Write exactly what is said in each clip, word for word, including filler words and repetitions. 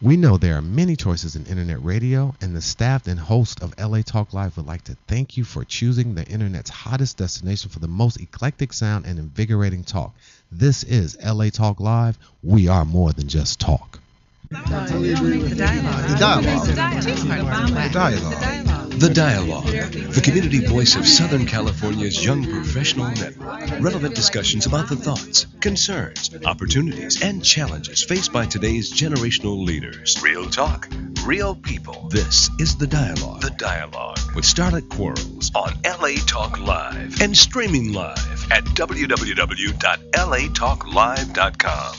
We know there are many choices in internet radio, and the staff and host of L A Talk Live would like to thank you for choosing the internet's hottest destination for the most eclectic sound and invigorating talk. This is L A Talk Live. We are more than just talk. The dialogue. The dialogue. The dialogue. The Dialogue, the community voice of Southern California's young professional network. Relevant discussions about the thoughts, concerns, opportunities, and challenges faced by today's generational leaders. Real talk, real people. This is The Dialogue. The Dialogue with Starlett Quarles on L A Talk Live and streaming live at w w w dot l a talk live dot com.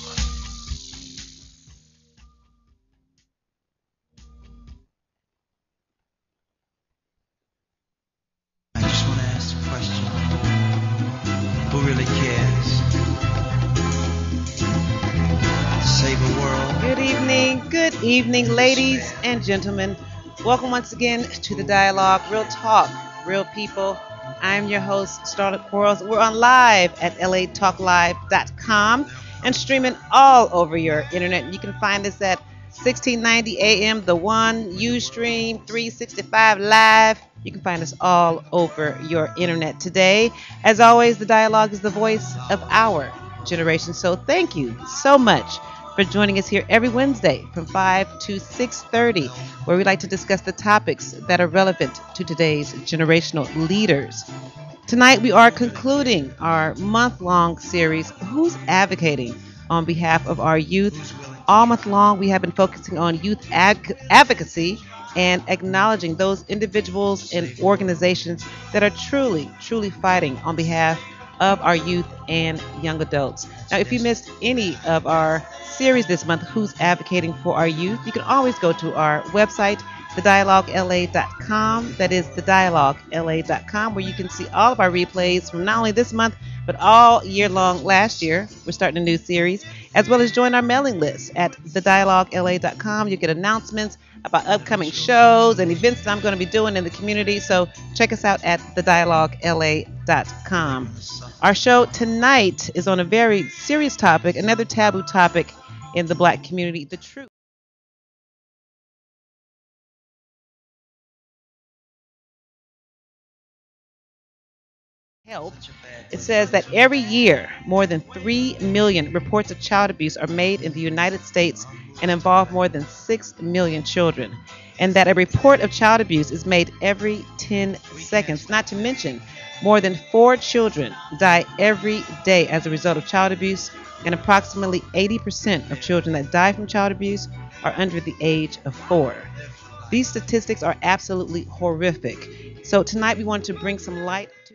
Who really cares? To save a world. Good evening, good evening, ladies and gentlemen. Welcome once again to the Dialogue, Real Talk, Real People. I'm your host, Starlett Quarles. We're on live at l a talk live dot com and streaming all over your internet. You can find us at sixteen ninety A M, The One, Ustream, three sixty-five Live. You can find us all over your internet today. As always, the Dialogue is the voice of our generation. So thank you so much for joining us here every Wednesday from five to six thirty, where we like to discuss the topics that are relevant to today's generational leaders. Tonight, we are concluding our month-long series, Who's Advocating on Behalf of Our Youth? All month long, we have been focusing on youth ad- advocacy and acknowledging those individuals and organizations that are truly, truly fighting on behalf of our youth and young adults. Now, if you missed any of our series this month, Who's Advocating for Our Youth, you can always go to our website, the dialogue l a dot com. That is the dialogue l a dot com, where you can see all of our replays from not only this month, but all year long last year. We're starting a new series, as well as join our mailing list at the dialogue l a dot com. You get announcements about upcoming shows and events that I'm going to be doing in the community. So check us out at the dialogue l a dot com. Our show tonight is on a very serious topic, another taboo topic in the Black community, the truth. Help. It says that every year, more than three million reports of child abuse are made in the United States and involve more than six million children. And that a report of child abuse is made every ten seconds. Not to mention, more than four children die every day as a result of child abuse, and approximately eighty percent of children that die from child abuse are under the age of four. These statistics are absolutely horrific. So tonight we want to bring some light to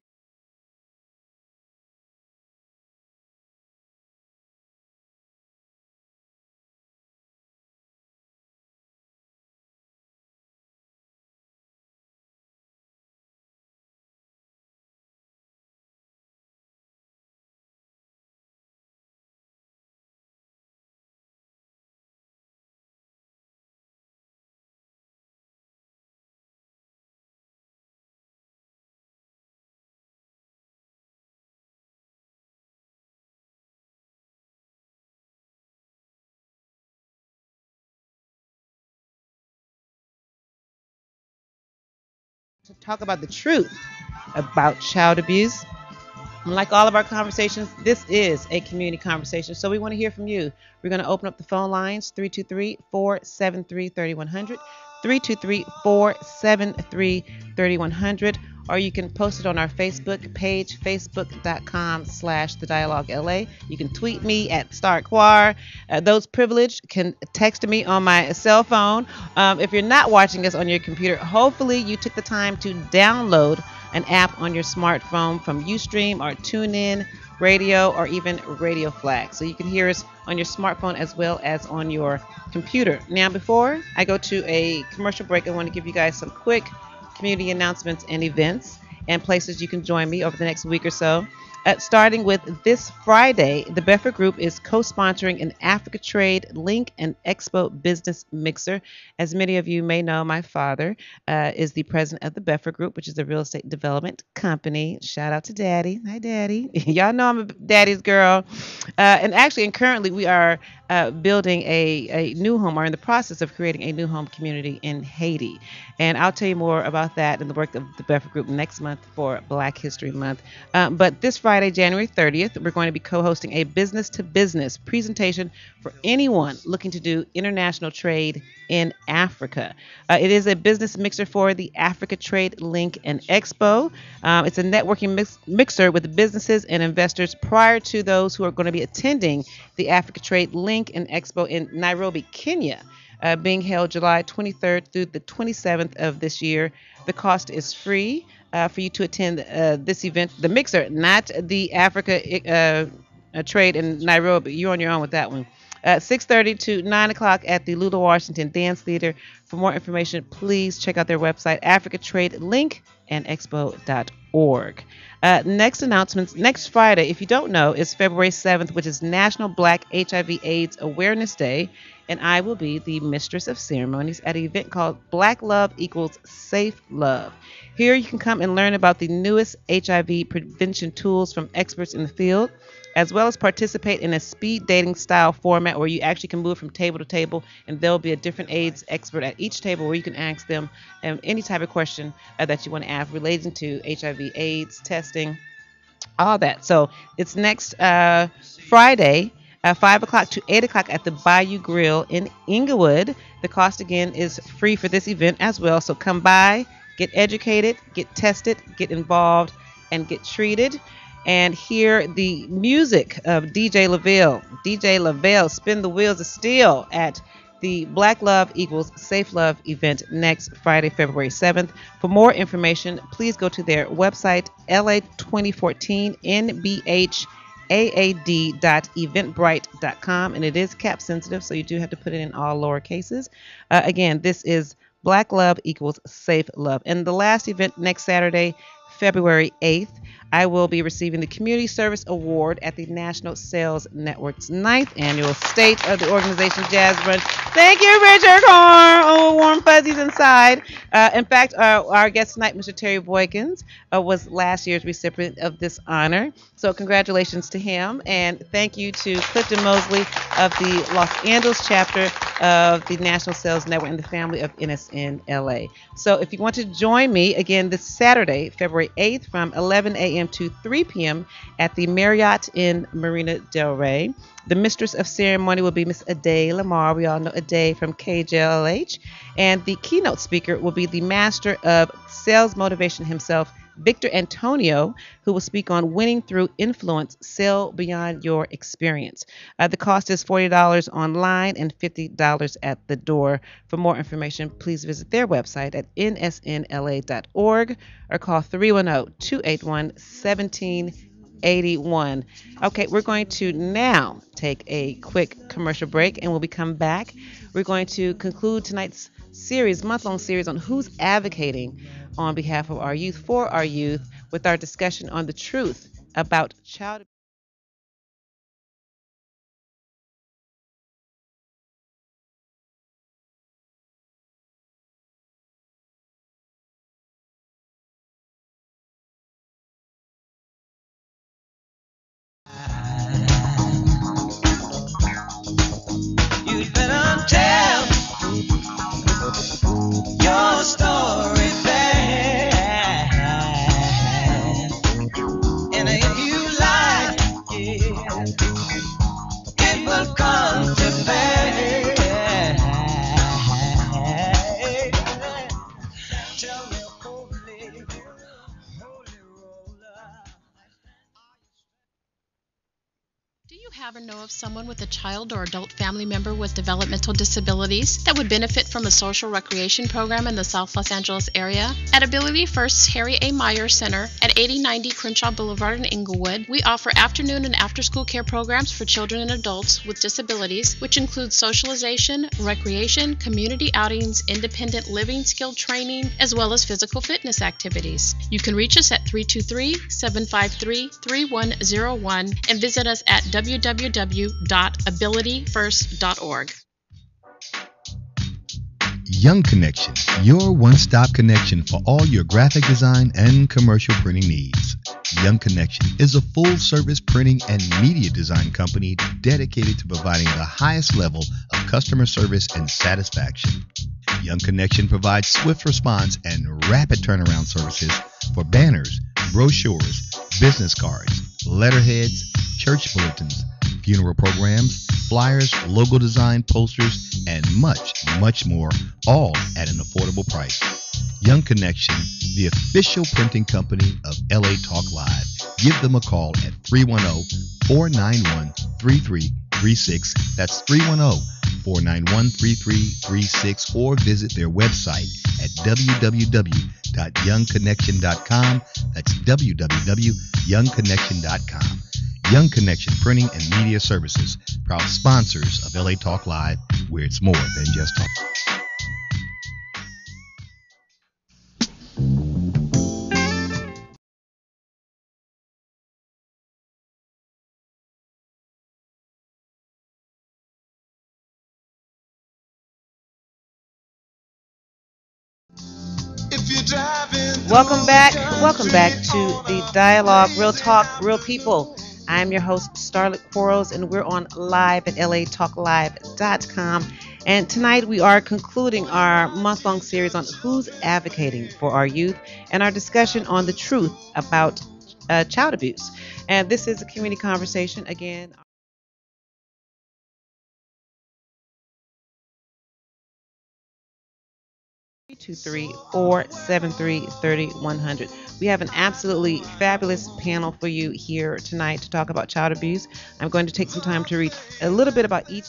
to talk about the truth about child abuse. And like all of our conversations, this is a community conversation, so we want to hear from you. We're going to open up the phone lines, three two three, four seven three, three one zero zero, three two three, four seven three, three one zero zero, or you can post it on our Facebook page, facebook.com slash the dialogue LA. You can tweet me at Starlett Quarles. Uh, those privileged can text me on my cell phone. Um, if you're not watching us on your computer, hopefully you took the time to download an app on your smartphone from Ustream or TuneIn Radio or even Radio Flag. So you can hear us on your smartphone as well as on your computer. Now, before I go to a commercial break, I want to give you guys some quick community announcements and events and places you can join me over the next week or so. Uh, starting with this Friday, the Beffer Group is co-sponsoring an Africa Trade Link and Expo Business Mixer. As many of you may know, my father uh, is the president of the Beffer Group, which is a real estate development company. Shout out to Daddy. Hi, Daddy. Y'all know I'm a daddy's girl. Uh, and actually, and currently, we are uh, building a, a new home or in the process of creating a new home community in Haiti. And I'll tell you more about that and the work of the Bedford Group next month for Black History Month. Um, but this Friday, January thirtieth, we're going to be co-hosting a business-to-business presentation for anyone looking to do international trade in Africa. Uh, it is a business mixer for the Africa Trade Link and Expo. Um, it's a networking mix- mixer with businesses and investors prior to those who are going to be attending the Africa Trade Link and Expo in Nairobi, Kenya, uh, being held July twenty-third through the twenty-seventh of this year. The cost is free uh, for you to attend uh, this event, the mixer, not the Africa uh, uh, Trade in Nairobi. You're on your own with that one. Uh, six thirty to nine o'clock at the Lula Washington Dance Theater. For more information, please check out their website, africa trade link and expo dot org. Uh, next announcements, next Friday, if you don't know, is February seventh, which is National Black H I V AIDS Awareness Day, and I will be the mistress of ceremonies at an event called Black Love Equals Safe Love. Here you can come and learn about the newest H I V prevention tools from experts in the field, as well as participate in a speed dating style format where you actually can move from table to table, and there'll be a different AIDS expert at each table where you can ask them um, any type of question uh, that you want to ask relating to H I V AIDS testing, all that. So it's next uh, Friday, uh, five o'clock to eight o'clock at the Bayou Grill in Inglewood. The cost, again, is free for this event as well. So come by, get educated, get tested, get involved, and get treated. And hear the music of D J Lavelle. D J Lavelle, Spin the Wheels of Steel at the Black Love Equals Safe Love event next Friday, February seventh. For more information, please go to their website, L A twenty fourteen N B H A A D dot eventbrite dot com. And it is cap sensitive, so you do have to put it in all lower cases. Uh, again, this is Black Love Equals Safe Love. And the last event next Saturday, February eighth, I will be receiving the Community Service Award at the National Sales Network's ninth annual State of the Organization Jazz Brunch. Thank you, Richard Corn. Oh, warm fuzzies inside. Uh, in fact, our, our guest tonight, Mister Terry Boykins, uh, was last year's recipient of this honor. So congratulations to him. And thank you to Clifton Mosley of the Los Angeles chapter of the National Sales Network and the family of N S N L A. So if you want to join me again this Saturday, February eighth, from eleven a.m. to three p.m. at the Marriott in Marina Del Rey. The mistress of ceremony will be Miss Ade Lamar. We all know Ade from K J L H. And the keynote speaker will be the master of sales motivation himself, Victor Antonio, who will speak on winning through influence, sell beyond your experience. Uh, the cost is forty dollars online and fifty dollars at the door. For more information, please visit their website at N S N L A dot org or call three one zero, two eight one, one seven eight one. Okay, we're going to now take a quick commercial break, and when we come back, we're going to conclude tonight's series, month-long series on who's advocating on behalf of our youth, for our youth, with our discussion on the truth about child abuse. You'd better tell your story fast. And if you like it, it will come to pass. Tell me, holy, holy roller. Do you have or know of someone with a child or adult family member with developmental disabilities that would benefit from a social recreation program in the South Los Angeles area? At Ability First's Harry A. Meyer Center at eighty ninety Crenshaw Boulevard in Inglewood, we offer afternoon and after-school care programs for children and adults with disabilities, which include socialization, recreation, community outings, independent living skill training, as well as physical fitness activities. You can reach us at three two three, seven five three, three one zero one and visit us at w w w dot ability first dot org. Young Connection, your one-stop connection for all your graphic design and commercial printing needs. Young Connection is a full-service printing and media design company dedicated to providing the highest level of customer service and satisfaction. Young Connection provides swift response and rapid turnaround services for banners, brochures, business cards, letterheads, church bulletins, funeral programs, flyers, logo design, posters, and much, much more, all at an affordable price. Young Connection, the official printing company of L A Talk Live. Give them a call at three one zero, four nine one, three three three six. That's three one zero, four nine one, three three three six, or visit their website at w w w dot young connection dot com. That's w w w dot young connection dot com. Young Connection Printing and Media Services, proud sponsors of L A Talk Live, where it's more than just talk. Welcome back. Welcome back to the Dialogue, Real Talk, Real People. I'm your host, Starlett Quarles, and we're on live at L A talk live dot com. And tonight we are concluding our month-long series on who's advocating for our youth and our discussion on the truth about uh, child abuse. And this is a community conversation. Again, three two three, four seven three, three one zero zero. We have an absolutely fabulous panel for you here tonight to talk about child abuse. I'm going to take some time to read a little bit about each.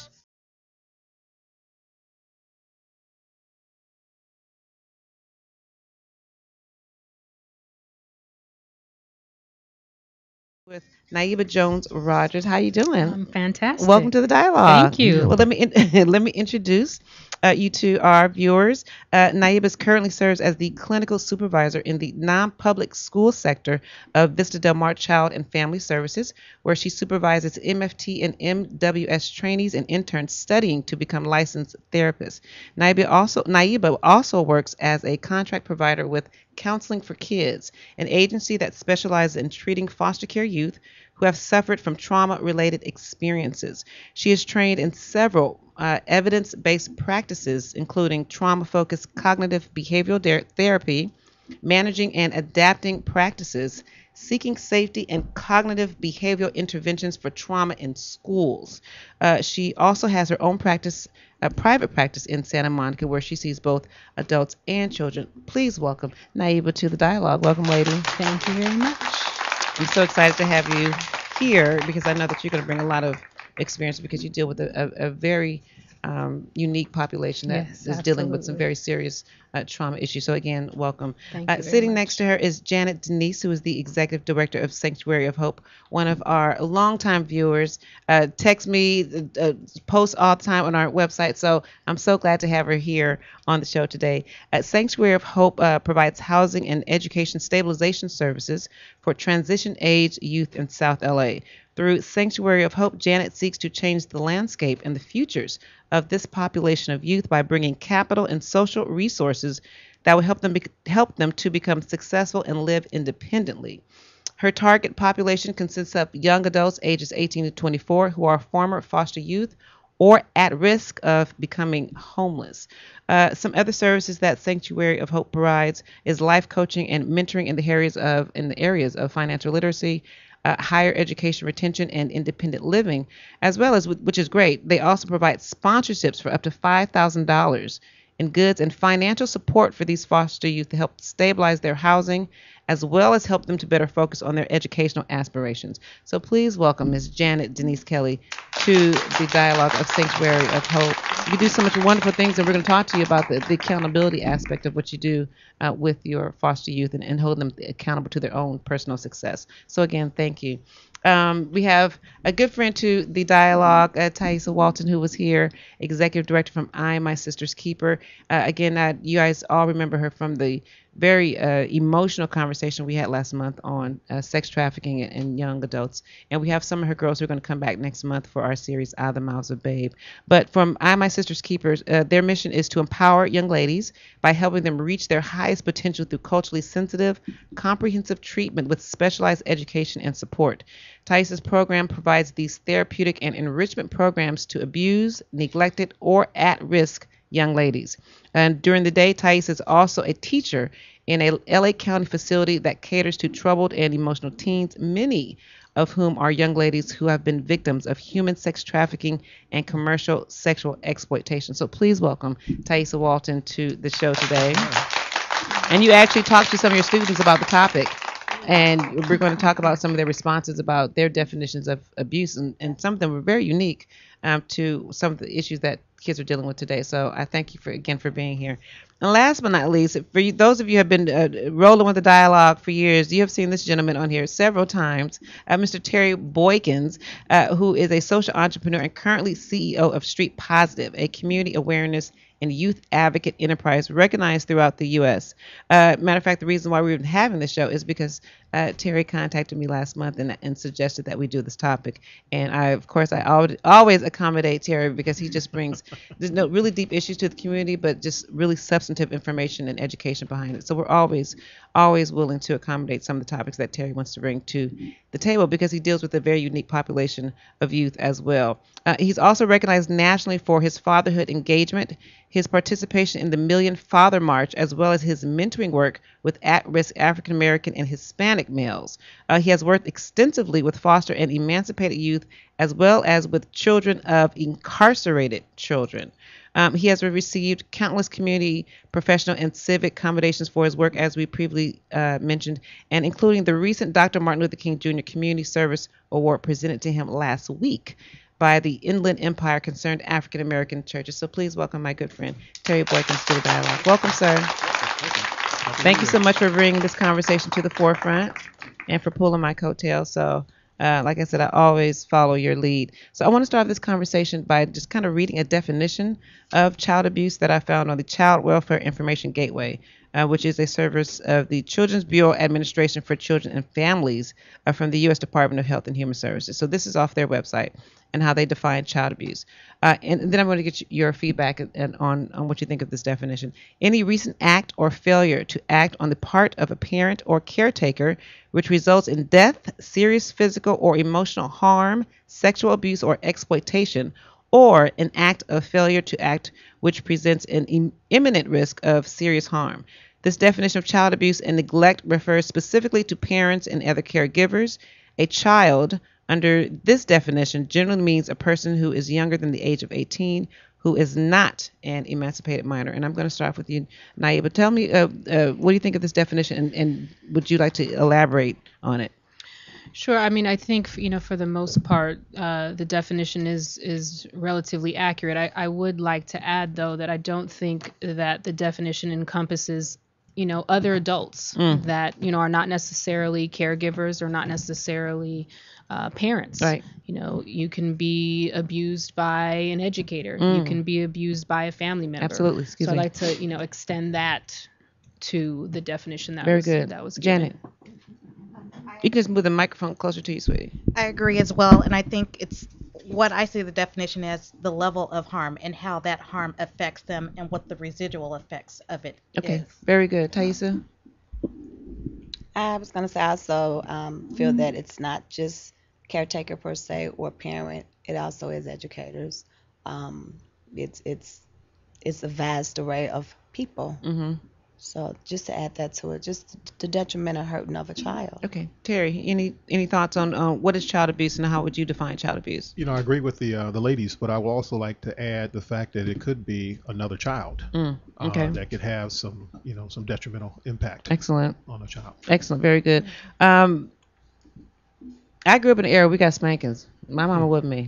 With Naiba Jones Rogers. How you doing? I'm fantastic. Welcome to the dialogue. Thank you. Well, let me in, let me introduce uh, you to our viewers. Uh, Naiba currently serves as the clinical supervisor in the non-public school sector of Vista Del Mar Child and Family Services, where she supervises M F T and M W S trainees and interns studying to become licensed therapists. Naiba also Naiba also works as a contract provider with Counseling for Kids, an agency that specializes in treating foster care youth who have suffered from trauma-related experiences. She is trained in several uh, evidence-based practices, including trauma-focused cognitive behavioral de- therapy, managing and adapting practices, seeking safety and cognitive behavioral interventions for trauma in schools. Uh, she also has her own practice, a private practice in Santa Monica, where she sees both adults and children. Please welcome Naiba to the dialogue. Welcome, lady. Thank you very much. I'm so excited to have you here because I know that you're going to bring a lot of experience because you deal with a, a, a very um, unique population that Yes, is dealing with some absolutely. very serious uh, trauma issues. So again, welcome. Thank Uh, you very sitting much. next to her is Janet Denise, who is the executive director of Sanctuary of Hope, one of our longtime viewers. Uh, text me, uh, posts all the time on our website. So I'm so glad to have her here on the show today. Uh, Sanctuary of Hope uh, provides housing and education stabilization services for transition age youth in South L A. Through Sanctuary of Hope, Janet seeks to change the landscape and the futures of this population of youth by bringing capital and social resources that will help them be- help them to become successful and live independently. Her target population consists of young adults ages eighteen to twenty-four who are former foster youth or at risk of becoming homeless. Uh, some other services that Sanctuary of Hope provides is life coaching and mentoring in the areas of in the areas of financial literacy, uh, higher education retention, and independent living, as well as, which is great, they also provide sponsorships for up to five thousand dollars in goods and financial support for these foster youth to help stabilize their housing, as well as help them to better focus on their educational aspirations. So please welcome Miz Janet Denise Kelly to the dialogue of Sanctuary of Hope. You do so much wonderful things, and we're going to talk to you about the, the accountability aspect of what you do uh, with your foster youth and, and hold them accountable to their own personal success. So again, thank you. Um, we have a good friend to the dialogue, uh, Thaisa Walton, who was here, executive director from I, My Sister's Keeper. Uh, again, uh, you guys all remember her from the very uh, emotional conversation we had last month on uh, sex trafficking in, in young adults. And we have some of her girls who are going to come back next month for our series, Out of the Mouths of Babe. But from I, My Sister's Keepers, uh, their mission is to empower young ladies by helping them reach their highest potential through culturally sensitive, comprehensive treatment with specialized education and support. Thais' program provides these therapeutic and enrichment programs to abused, neglected, or at-risk young ladies. And during the day, Thais is also a teacher in a L A County facility that caters to troubled and emotional teens, many of whom are young ladies who have been victims of human sex trafficking and commercial sexual exploitation. So please welcome Thais Walton to the show today. And you actually talked to some of your students about the topic. And we're going to talk about some of their responses about their definitions of abuse. And, and some of them were very unique um, to some of the issues that kids are dealing with today. So I thank you for again for being here. And last but not least, for you, those of you who have been uh, rolling with the dialogue for years, you have seen this gentleman on here several times, uh, Mister Terry Boykins, uh, who is a social entrepreneur and currently C E O of Street Positive, a community awareness and youth advocate enterprise recognized throughout the U S. Uh, matter of fact, the reason why we're even having this show is because uh, Terry contacted me last month and, and suggested that we do this topic. And I, of course, I al- always accommodate Terry because he just brings there's no really deep issues to the community, but just really substantive information and education behind it. So we're always, always willing to accommodate some of the topics that Terry wants to bring to the table because he deals with a very unique population of youth as well. Uh, he's also recognized nationally for his fatherhood engagement, his participation in the Million Father March, as well as his mentoring work with at-risk African American and Hispanic males. Uh, he has worked extensively with foster and emancipated youth, as well as with children of incarcerated children. Um, he has received countless community, professional, and civic commendations for his work, as we previously uh, mentioned, and including the recent Doctor Martin Luther King Junior Community Service Award presented to him last week by the Inland Empire Concerned African American Churches. So please welcome my good friend, Terry Boykins, to the dialogue. Welcome, sir. Thank you so much for bringing this conversation to the forefront and for pulling my coattails. So, uh, like I said, I always follow your lead. So I want to start this conversation by just kind of reading a definition of child abuse that I found on the Child Welfare Information Gateway, uh, which is a service of the Children's Bureau Administration for Children and Families uh, from the U S Department of Health and Human Services. So this is off their website and how they define child abuse. Uh, and then I'm going to get your feedback and on, on what you think of this definition. Any recent act or failure to act on the part of a parent or caretaker which results in death, serious physical or emotional harm, sexual abuse or exploitation, or an act of failure to act which presents an im- imminent risk of serious harm. This definition of child abuse and neglect refers specifically to parents and other caregivers. A child, under this definition, generally means a person who is younger than the age of eighteen, who is not an emancipated minor. And I'm going to start with you, Naiba. Tell me, uh, uh, what do you think of this definition, and, and would you like to elaborate on it? Sure. I mean, I think, you know, for the most part, uh, the definition is is relatively accurate. I, I would like to add, though, that I don't think that the definition encompasses, you know, other adults mm. that, you know, are not necessarily caregivers or not necessarily uh, parents. Right. You know, you can be abused by an educator. Mm. You can be abused by a family member. Absolutely. Excuse so me. I'd like to, you know, extend that to the definition that Very was good. that was given. Janet. You can just move the microphone closer to you, sweetie. I agree as well, and I think it's what I see the definition as the level of harm and how that harm affects them and what the residual effects of it Okay, is. very good. Thaisa? I was going to say I also um, feel that it's not just caretaker per se or parent. It also is educators. Um, it's it's it's a vast array of people. Mm-hmm. So just to add that to it, just the detriment or hurting of a child. Okay, Terry, any any thoughts on uh, what is child abuse and how would you define child abuse? You know, I agree with the uh, the ladies, but I would also like to add the fact that it could be another child Mm, okay. uh, that could have some, you know, some detrimental impact Excellent. on a child. Excellent. Very good. Um, I grew up in an era we got spankings. My mama with me,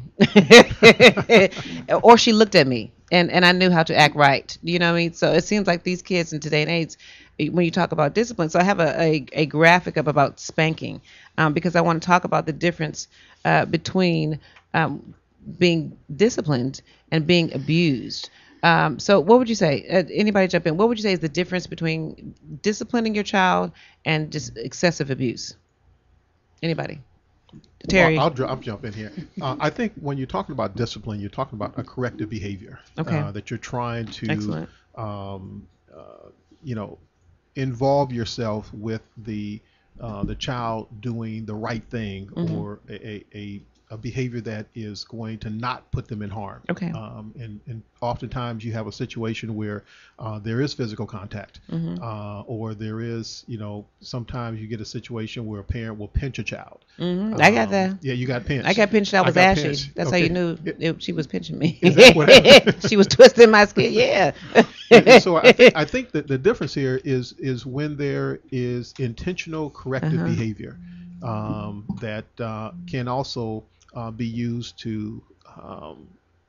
or she looked at me, and, and I knew how to act right. You know what I mean? So it seems like these kids in today and age, when you talk about discipline, so I have a, a, a graphic up about spanking, um, because I want to talk about the difference uh, between um, being disciplined and being abused. Um, so what would you say? Uh, anybody jump in? What would you say is the difference between disciplining your child and just excessive abuse? Anybody? Terry. Well, I'll, ju- I'll jump in here. Uh, I think when you're talking about discipline, you're talking about a corrective behavior. Okay. Uh, that you're trying to, Excellent. um, uh, you know, involve yourself with the uh, the child doing the right thing, Mhm. or a, a, a a behavior that is going to not put them in harm. Okay. Um, and, and oftentimes you have a situation where uh, there is physical contact, Mhm. uh, or there is, you know, sometimes you get a situation where a parent will pinch a child. Mhm. I got Um, that. Yeah, you got pinched. I got pinched. I I was got ashy. pinched. That's how Okay. you knew It- it, she was pinching me. Is that what happened? She was twisting my skin. Yeah. And- and so I think, I think that the difference here is is when there is intentional corrective Uh-huh. behavior um, that uh, can also uh, be used to um,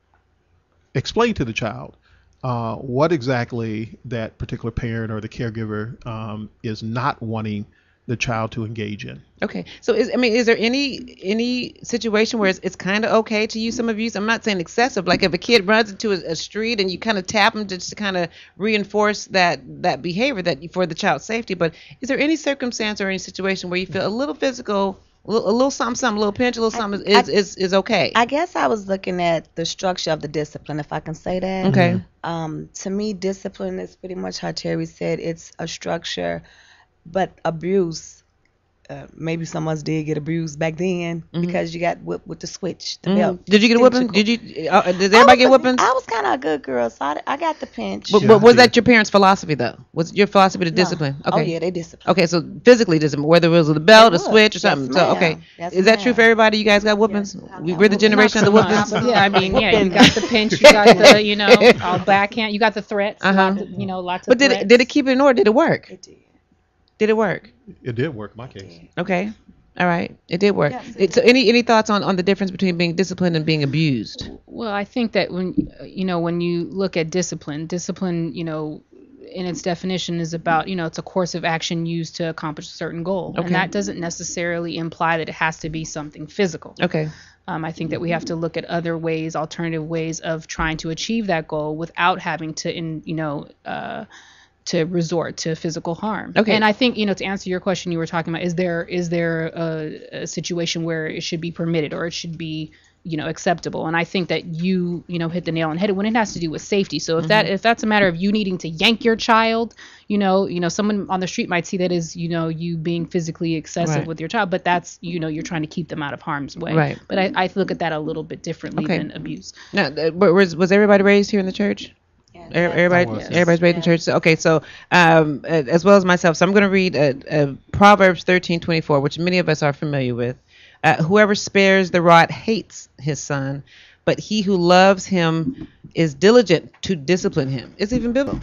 explain to the child uh, what exactly that particular parent or the caregiver um, is not wanting the child to engage in. Okay, so is I mean, is there any any situation where it's, it's kind of okay to use some abuse? I'm not saying excessive. Like if a kid runs into a, a street and you kind of tap them just to kind of reinforce that that behavior that for the child's safety. But is there any circumstance or any situation where you feel a little physical, a little, a little something, something, a little pinch, a little something is I- is, is okay? I guess I was looking at the structure of the discipline, if I can say that. Okay. Um, to me, discipline is pretty much how Terry said. It's a structure, but abuse. Uh, maybe some of us did get abused back then Mhm. because you got whipped with the switch, the Mhm. belt. Did you get a whooping? Typical. Did you? Uh, did I everybody was get a- whoopings? I was kind of a good girl, so I, I got the pinch. But, Yeah, but I was did. that your parents' philosophy though? Was your philosophy to No. discipline? Okay. Oh yeah, they discipline. Okay, so physically discipline, whether it was with a belt, It a switch, or was. something. Yes, So ma'am. okay, Yes, is that true ma'am. for everybody? You guys got whoopings? We, we're the Not generation of the so much. whoopings. But yeah, I mean, yeah, you got the pinch, you got the, you know, all backhand, you got the threats, Uh-huh. lots of, you know, lots of But did threats. it, did it keep it in order? Did it work? It did. Did it work? It did work in my case. Okay, all right, it did work. Yes, it It- so any any thoughts on on the difference between being disciplined and being abused? Well, I think that when uh, you know when you look at discipline, discipline, you know, in its definition is about, you know, it's a course of action used to accomplish a certain goal, Okay. and that doesn't necessarily imply that it has to be something physical. Okay, Um, I think that we have to look at other ways, alternative ways of trying to achieve that goal without having to, in you know, uh, to resort to physical harm. Okay. And I think, you know, to answer your question, you were talking about, is there is there a, a situation where it should be permitted or it should be, you know, acceptable? And I think that you, you know, hit the nail on the head when it has to do with safety. So if that if that's a matter of you needing to yank your child, you know, you know, someone on the street might see that as, you know, you being physically excessive Right. with your child, but that's, you know, you're trying to keep them out of harm's way. Right. But I, I look at that a little bit differently Okay. than abuse. now uh, was was everybody raised here in the church? Yes. Er- Everybody, I was. everybody's raised in Yes. church. So, okay, so um, uh, as well as myself, so I'm going to read uh, uh, Proverbs thirteen twenty-four, which many of us are familiar with. Uh, Whoever spares the rod hates his son, but he who loves him is diligent to discipline him. It's even biblical.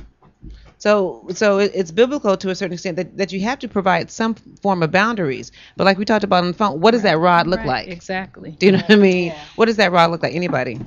So, so it- it's biblical to a certain extent that, that you have to provide some form of boundaries. But like we talked about on the phone, what does that rod look Right, like? Exactly. Do you know what I mean? Yeah. What does that rod look like? Anybody?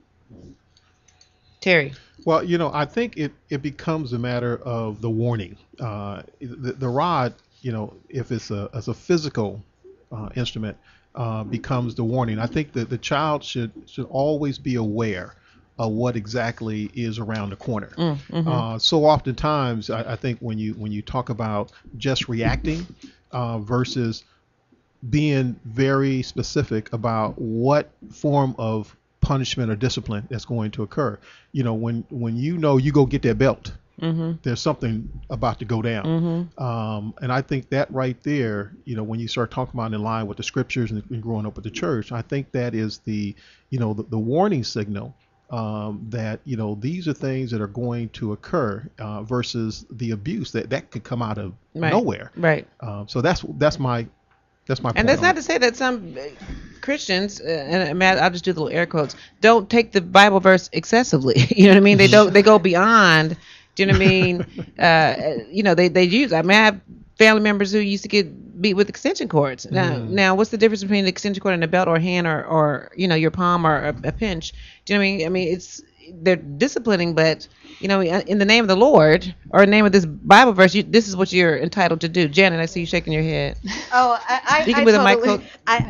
Terry. Well, you know, I think it, it becomes a matter of the warning. Uh, the, the rod, you know, if it's a as a physical uh, instrument, uh, becomes the warning. I think that the child should should always be aware of what exactly is around the corner. Mm, mhm. Uh, so oftentimes, I, I think when you when you talk about just reacting uh, versus being very specific about what form of punishment or discipline that's going to occur. You know, when when you know you go get that belt, Mhm. there's something about to go down. Mhm. Um, and I think that right there, you know, when you start talking about in line with the scriptures and, and growing up with the church, I think that is the, you know, the, the warning signal um, that, you know, these are things that are going to occur uh, versus the abuse that that could come out of Right. nowhere. Right. Um, so that's that's my that's my point. And that's on not it. to say that some uh, Christians, uh, and I mean, I'll just do the little air quotes, don't take the Bible verse excessively. You know what I mean? They don't. They go beyond. Do you know what I mean? uh, you know, they they use. I mean, I have family members who used to get beat with extension cords. Now, Mm. now, what's the difference between an extension cord and a belt or a hand or, or you know, your palm or a, a pinch? Do you know what I mean? I mean, it's they're disciplining, but you know, in the name of the Lord or in the name of this Bible verse, you, this is what you're entitled to do. Janet, I see you shaking your head. Oh, I, I, You can I put the mic totally, close. I,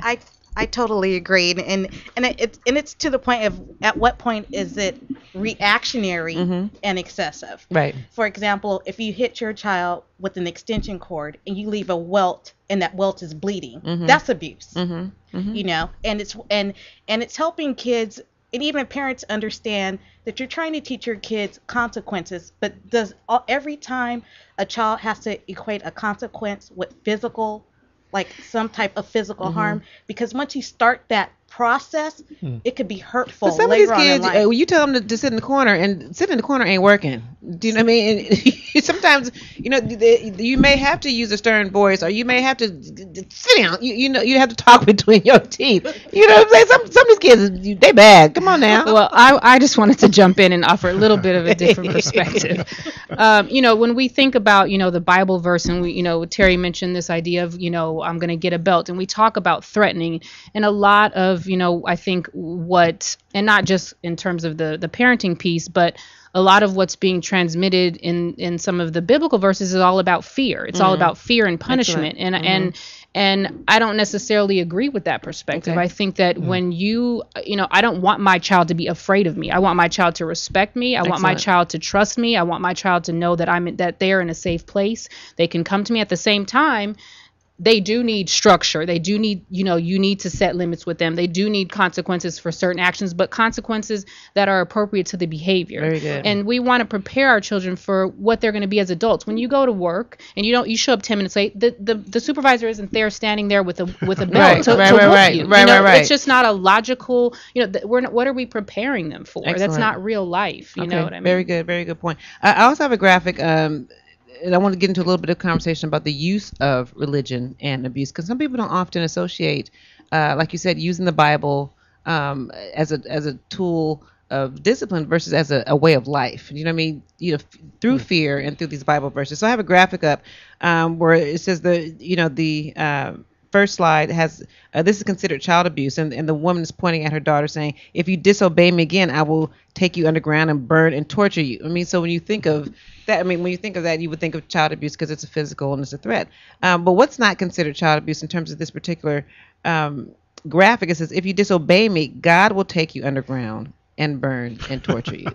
I totally agree, and and and it- it's and it's to the point of at what point is it reactionary Mhm. and excessive? Right. For example, if you hit your child with an extension cord and you leave a welt and that welt is bleeding, Mhm. that's abuse. Mhm. Mhm. You know, and it's and and it's helping kids and even parents understand that you're trying to teach your kids consequences, but does all, every time a child has to equate a consequence with physical, like some type of physical Mhm. harm? Because once you start that process, Hmm. it could be hurtful But some of later these on in kids, life. uh, when you tell them to, to sit in the corner, and sit in the corner ain't working. Do you know what I mean? And sometimes, you know, the, you may have to use a stern voice, or you may have to d- d- sit down. You, you know, you have to talk between your teeth. You know what I'm saying? Some some of these kids, they bad. Come on now. Well, I, I just wanted to jump in and offer a little bit of a different perspective. Um, you know, when we think about, you know, the Bible verse, and we, you know, Terry mentioned this idea of, you know, I'm going to get a belt, and we talk about threatening, and a lot of, you know, I think what, and not just in terms of the the parenting piece, but a lot of what's being transmitted in in some of the biblical verses is all about fear. It's all Mhm. about fear and punishment, and Mhm. and and I don't necessarily agree with that perspective. Okay. I think that when you, you know, I don't want my child to be afraid of me. I want my child to respect me. I want my Excellent. child to trust me. I want my child to know that I'm that they're in a safe place. They can come to me. At the same time, they do need structure. They do need, you know, you need to set limits with them. They do need consequences for certain actions, but consequences that are appropriate to the behavior. Very good. And we want to prepare our children for what they're going to be as adults. When you go to work and you don't, you show up ten minutes late, the, the, the supervisor isn't there standing there with a with a belt Right, to, right, to right, whoop right, you. right, you know, right, right. It's just not a logical, you know, th- we're not, what are we preparing them for? That's Excellent. not real life. You Okay, know what I mean? very good, very good point. I, I also have a graphic, um, and I want to get into a little bit of conversation about the use of religion and abuse, because some people don't often associate, uh, like you said, using the Bible um, as a as a tool of discipline versus as a, a way of life. You know what I mean? You know, f- through fear and through these Bible verses. So I have a graphic up um, where it says the you know the uh, first slide has uh, this is considered child abuse, and, and the woman is pointing at her daughter saying, if you disobey me again, I will take you underground and burn and torture you. I mean, so when you think of that, I mean, when you think of that, you would think of child abuse because it's a physical and it's a threat. Um, but what's not considered child abuse in terms of this particular um, graphic? It says, if you disobey me, God will take you underground and burn and torture you.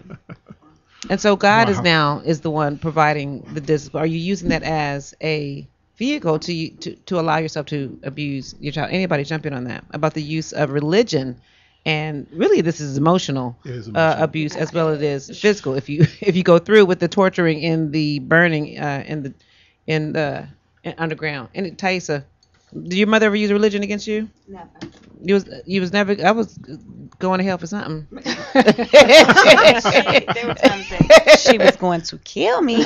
And so God is Wow. now is the one providing the discipline. Are you using that as a vehicle to to to allow yourself to abuse your child? Anybody jump in on that about the use of religion? And really, this is emotional, It is Uh, emotional. abuse as well as it is physical. If you if you go through with the torturing and the burning uh, in the in the in underground. And Thaisa, did your mother ever use religion against you? Never. You was you was never. I was going to hell for something. There were times that she was going to kill me,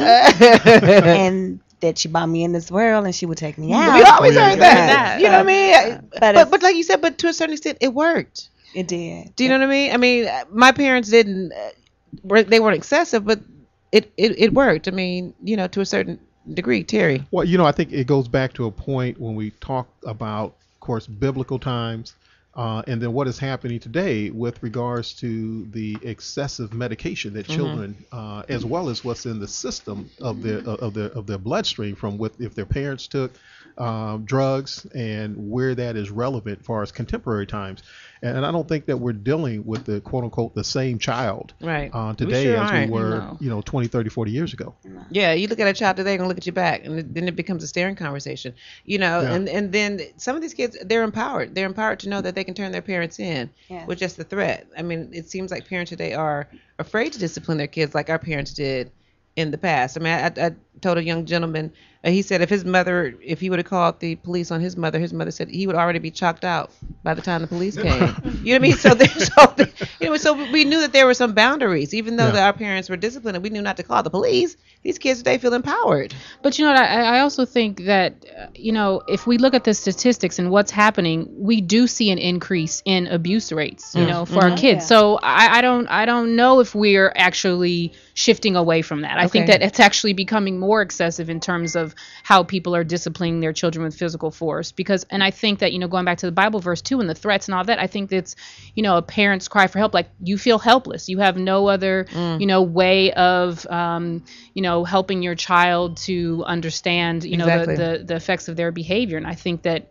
and that she brought me in this world, and she would take me out. We always Oh, yeah, heard yeah. that. You know what I mean? But But, it's- but like you said, but to a certain extent, it worked. It did. Do you know what I mean? I mean, uh, my parents didn't. Uh, were- they weren't excessive, but it, it it worked. I mean, you know, to a certain degree. Terry. Well, you know, I think it goes back to a point when we talk about, of course, biblical times, uh, and then what is happening today with regards to the excessive medication that Mhm. children, uh, as well as what's in the system of their of their of their bloodstream from what if their parents took um, drugs, and where that is relevant as far as contemporary times. And I don't think that we're dealing with the quote unquote the same child Right. uh, We today sure as aren't. we were, No. you know, twenty, thirty, forty years ago. Yeah, you look at a child today, they're gonna look at you back, and then it becomes a staring conversation. You know, Yeah. and and then some of these kids, they're empowered. They're empowered to know that they can turn their parents in Yes. with just the threat. I mean, it seems like parents today are afraid to discipline their kids like our parents did in the past. I mean, I, I told a young gentleman, uh, he said if his mother, if he would have called the police on his mother, his mother said he would already be chalked out by the time the police came. You know what I mean? So there's so, the- you know, so we knew that there were some boundaries, even though Yeah. that our parents were disciplined and we knew not to call the police. These kids today feel empowered. But you know what? I, I also think that, uh, you know, if we look at the statistics and what's happening, we do see an increase in abuse rates, you Mm. know, for our Mhm. kids. Yeah. So I, I don't, I don't know if we're actually shifting away from that. I think Okay. that it's actually becoming more excessive in terms of how people are disciplining their children with physical force. Because, and I think that, you know, going back to the Bible verse too, and the threats and all that, I think it's, you know, a parent's cry for help. Like you feel helpless. You have no other, Mm. you know, way of, um, you know, helping your child to understand, you know, Exactly. the, the, the effects of their behavior. And I think that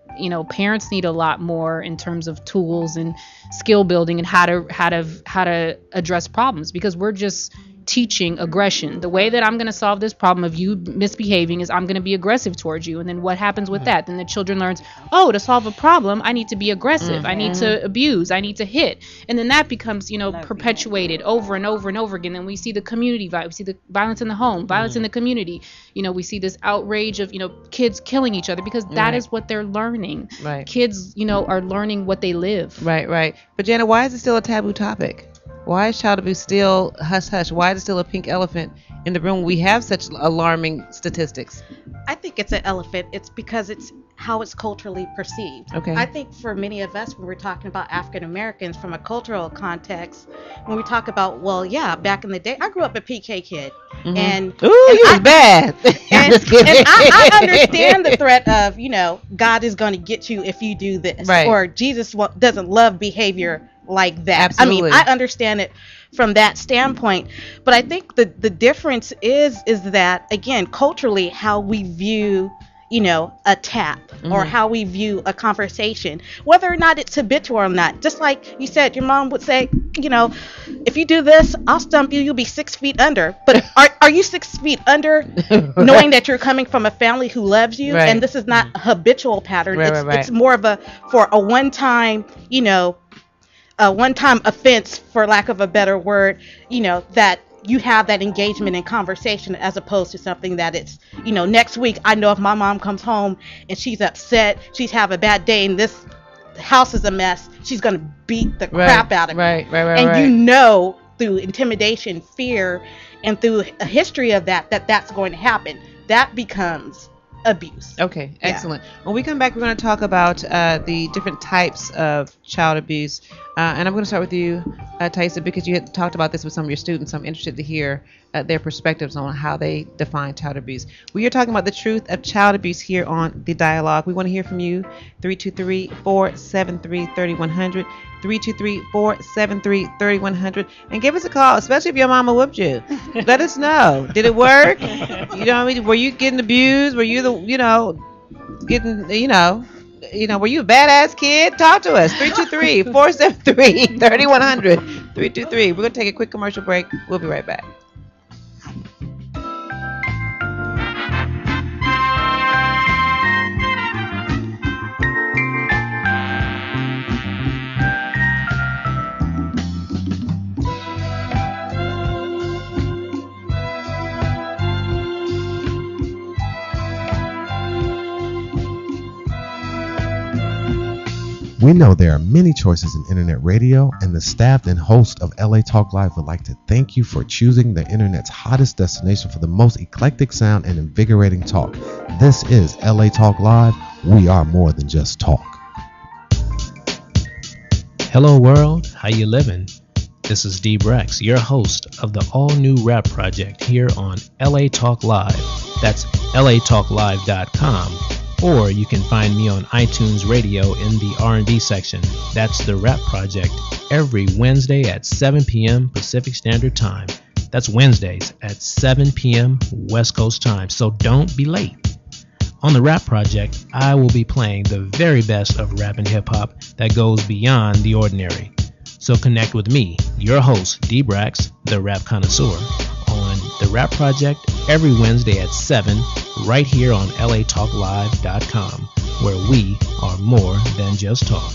you know, parents need a lot more in terms of tools and skill building and how to how to how to address problems, because we're just teaching aggression. The way that I'm going to solve this problem of you misbehaving is I'm going to be aggressive towards you. And then what happens with that? Then the children learns, oh, to solve a problem, I need to be aggressive. I need to abuse. I need to hit. And then that becomes, you know, perpetuated over and over and over again. And we see the community violence. We see the violence in the home, violence in the community. You know, we see this outrage of, you know, kids killing each other, because that Right. is what they're learning. Right. Kids, you know, are learning what they live. Right, right. But Jana, why is it still a taboo topic? Why is child abuse still hush hush? Why is it still a pink elephant in the room? We have such alarming statistics. I think it's an elephant. It's because it's how it's culturally perceived. Okay. I think for many of us, when we're talking about African Americans from a cultural context, when we talk about, well, yeah, back in the day, I grew up a P K kid, Mhm. and Ooh, and you I- was bad. and, Just kidding. and I, I understand the threat of, you know, God is going to get you if you do this, Right. or Jesus wa- doesn't love behavior like that. Absolutely. I mean, I understand it from that standpoint, but I think the the difference is is that, again, culturally, how we view, you know, a tap or Mhm. how we view a conversation, whether or not it's habitual or not. Just like you said, your mom would say, you know, if you do this, I'll stump you, you'll be six feet under. But are, are you six feet under knowing that you're coming from a family who loves you? Right. And this is not a habitual pattern. Right, it's, right, right. it's more of a, for a one-time, you know, a one-time offense, for lack of a better word, you know, that you have that engagement and conversation, as opposed to something that it's, you know, next week, I know if my mom comes home and she's upset, she's have a bad day, and this house is a mess, she's going to beat the Right, crap out of me. right, right, right, And right. you know, through intimidation, fear, and through a history of that, that that's going to happen. That becomes abuse. Okay, Yeah. excellent. When we come back, we're going to talk about uh, the different types of child abuse. Uh, and I'm going to start with you, uh, Taisa, because you had talked about this with some of your students. I'm interested to hear uh, their perspectives on how they define child abuse. We are talking about the truth of child abuse here on The Dialogue. We want to hear from you. three two three, four seven three, three one zero zero. three two three, four seven three, three one zero zero. And give us a call, especially if your mama whooped you. Let us know. Did it work? You know what I mean? Were you getting abused? Were you the, you know, getting, you know, you know, were you a badass kid? Talk to us. three two three, four seven three, three one zero zero. three two three. We're going to take a quick commercial break. We'll be right back. We know there are many choices in internet radio, and the staff and host of L A Talk Live would like to thank you for choosing the internet's hottest destination for the most eclectic sound and invigorating talk. This is L A Talk Live. We are more than just talk. Hello world, how you living? This is D Brex, your host of the all-new rap project here on L A Talk Live. That's L A talk live dot com. Or you can find me on iTunes Radio in the R and B section. That's the Rap Project, every Wednesday at seven p.m. Pacific Standard Time. That's Wednesdays at seven p.m. West Coast time, so don't be late. On the Rap Project, I will be playing the very best of rap and hip-hop that goes beyond the ordinary. So connect with me, your host, D Brax, the rap connoisseur, on the Rap Project every Wednesday at seven, right here on L A talk live dot com, where we are more than just talk.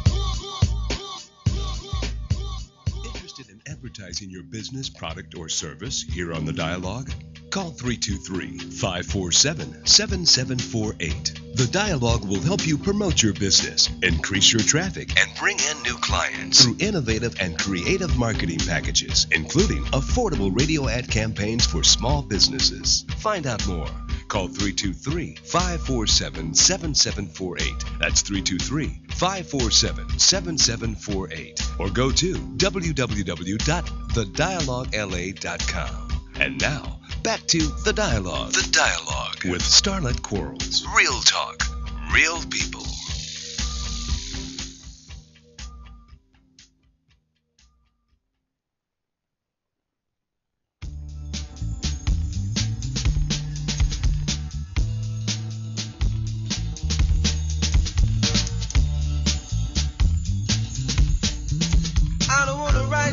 Interested in advertising your business, product, or service here on The Dialogue? Call three two three, five four seven, seven seven four eight. The Dialogue will help you promote your business, increase your traffic, and bring in new clients through innovative and creative marketing packages, including affordable radio ad campaigns for small businesses. Find out more. Call three two three, five four seven, seven seven four eight. That's three two three, five four seven, seven seven four eight. Or go to w w w dot the dialogue l a dot com. And now, back to The Dialogue. The Dialogue with Starlett Quarles. Real talk, real people.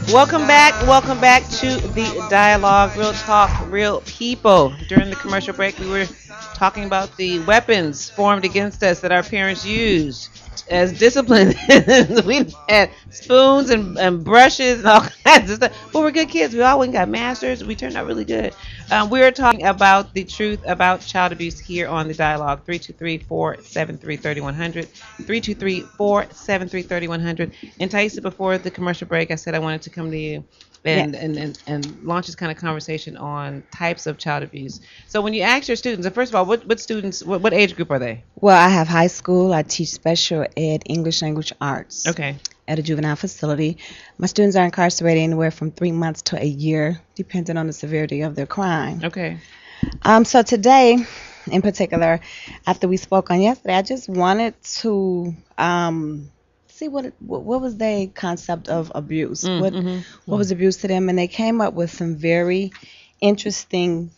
Welcome back. Welcome back to the dialogue, real talk, real people. During the commercial break, we were talking about the weapons formed against us that our parents used as discipline. We had spoons and, and brushes and all kinds of stuff. But we're good kids. We all went and got masters. We turned out really good. Um, we are talking about the truth about child abuse here on the dialogue. three two three, four seven three, three one zero zero. three two three, four seven three, three one zero zero. And Taisa, before the commercial break, I said I wanted to come to you and, Yes. and, and, and launch this kind of conversation on types of child abuse. So when you ask your students, and first of all, what, what students, what, what age group are they? Well, I have high school. I teach special ed English language arts Okay. at a juvenile facility. My students are incarcerated anywhere from three months to a year, depending on the severity of their crime. Okay. Um, so today, in particular, after we spoke on yesterday, I just wanted to um, see what, it, what what was their concept of abuse. Mm, what mhm. what was abuse to them, and they came up with some very interesting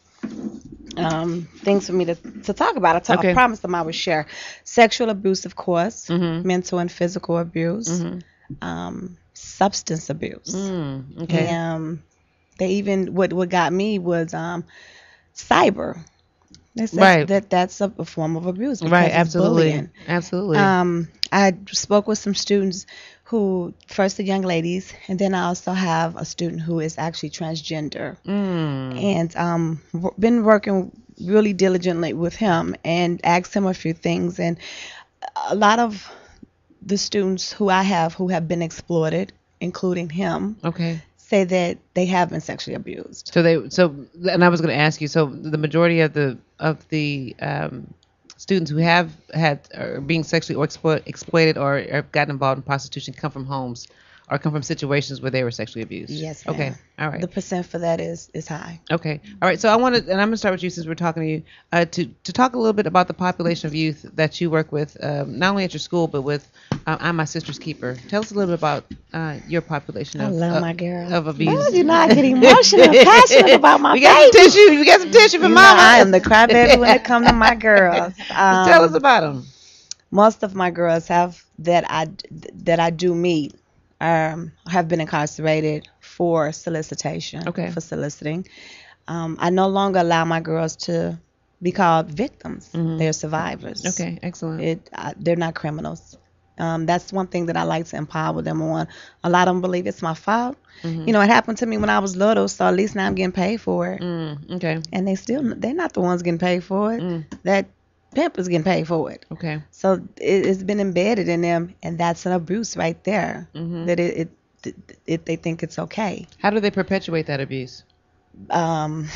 um, things for me to, to talk about. I, told, Okay. I promised them I would share sexual abuse, of course, Mhm. mental and physical abuse, Mhm. um, substance abuse. Mm, okay. Um, they even what what got me was um, cyber. They said Right. that that's a, a form of abuse. Because Right. it's Absolutely. bullying. Absolutely. Um, I spoke with some students who, first the young ladies, and then I also have a student who is actually transgender, mm. and um, w- been working really diligently with him and asked him a few things. And a lot of the students who I have who have been exploited, including him, Okay. say that they have been sexually abused. So they so and I was going to ask you. So the majority of the of the um, students who have had are being sexually or exploit, exploited or have gotten involved in prostitution come from homes or come from situations where they were sexually abused. Yes, Okay. ma'am. All right. The percent for that is is high. Okay. All right. So I wanted, and I'm going to start with you since we're talking to you, uh, to to talk a little bit about the population of youth that you work with, um, not only at your school but with uh, I'm My Sister's Keeper. Tell us a little bit about uh, your population I of love of, my girl. of abuse. Oh, you know, I get emotional and passionate about my we got some baby. tissue. We got some tissue for You know, mama. I am the crybaby when it comes to my girls. Um, Tell us about them. most of my girls have that I that I do meet um, have been incarcerated for solicitation. Okay. For soliciting. Um, I no longer allow my girls to be called victims. Mhm. They're survivors. Okay. Excellent. It I, they're not criminals. Um, that's one thing that I like to empower them on. A lot of them believe it's my fault. Mhm. You know, it happened to me when I was little, so at least now I'm getting paid for it. Mm, okay. And they still they're not the ones getting paid for it. Mm, That pimp is getting paid for it. okay. So it, it's been embedded in them, and that's an abuse right there. Mhm. That it, it, it, it they think it's okay. How do they perpetuate that abuse? Um,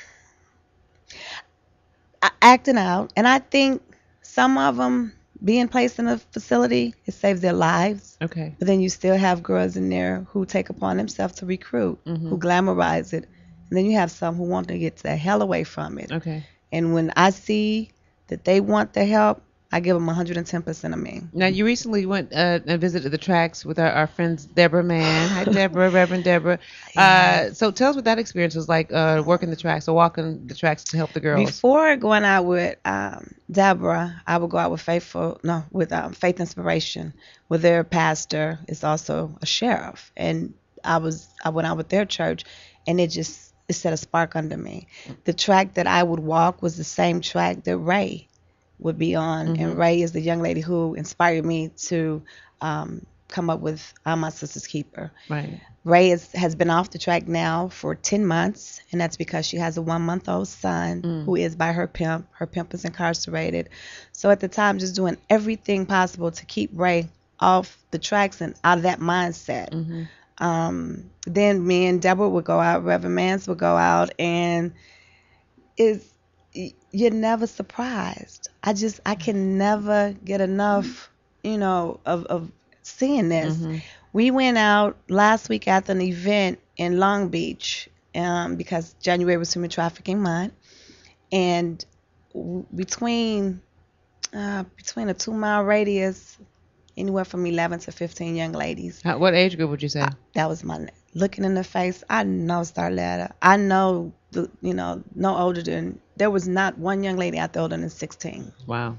a- acting out, and I think some of them being placed in a facility, it saves their lives. Okay. But then you still have girls in there who take upon themselves to recruit, Mhm. who glamorize it, and then you have some who want to get the hell away from it. Okay. And when I see that they want the help, I give them one hundred ten percent of me. Now, you recently went uh, and visited the tracks with our, our friends Deborah Mann. Hi, Deborah, Reverend Deborah. Uh, so tell us what that experience was like, uh, working the tracks or walking the tracks to help the girls. Before going out with um, Deborah, I would go out with Faithful, no, with um, Faith Inspiration, where their pastor is also a sheriff, and I was I went out with their church, and it just it set a spark under me. The track that I would walk was the same track that Ray would be on, Mhm. and Ray is the young lady who inspired me to um, come up with I'm My Sister's Keeper. Right. Ray is, has been off the track now for ten months, and that's because she has a one-month-old son Mm. who is by her pimp. Her pimp is incarcerated. So at the time, just doing everything possible to keep Ray off the tracks and out of that mindset. Mhm. Um, then me and Deborah would go out, Reverend Mans would go out, and it's, you're never surprised. I just, I can never get enough, you know, of, of seeing this. Mhm. We went out last week after an event in Long Beach um, because January was Human Trafficking Month, and w- between uh, between a two mile radius, anywhere from eleven to fifteen young ladies. How, what age group would you say? I, that was my looking in the face. I know Starlett. I know the you know no older than there was not one young lady out there older than sixteen. Wow.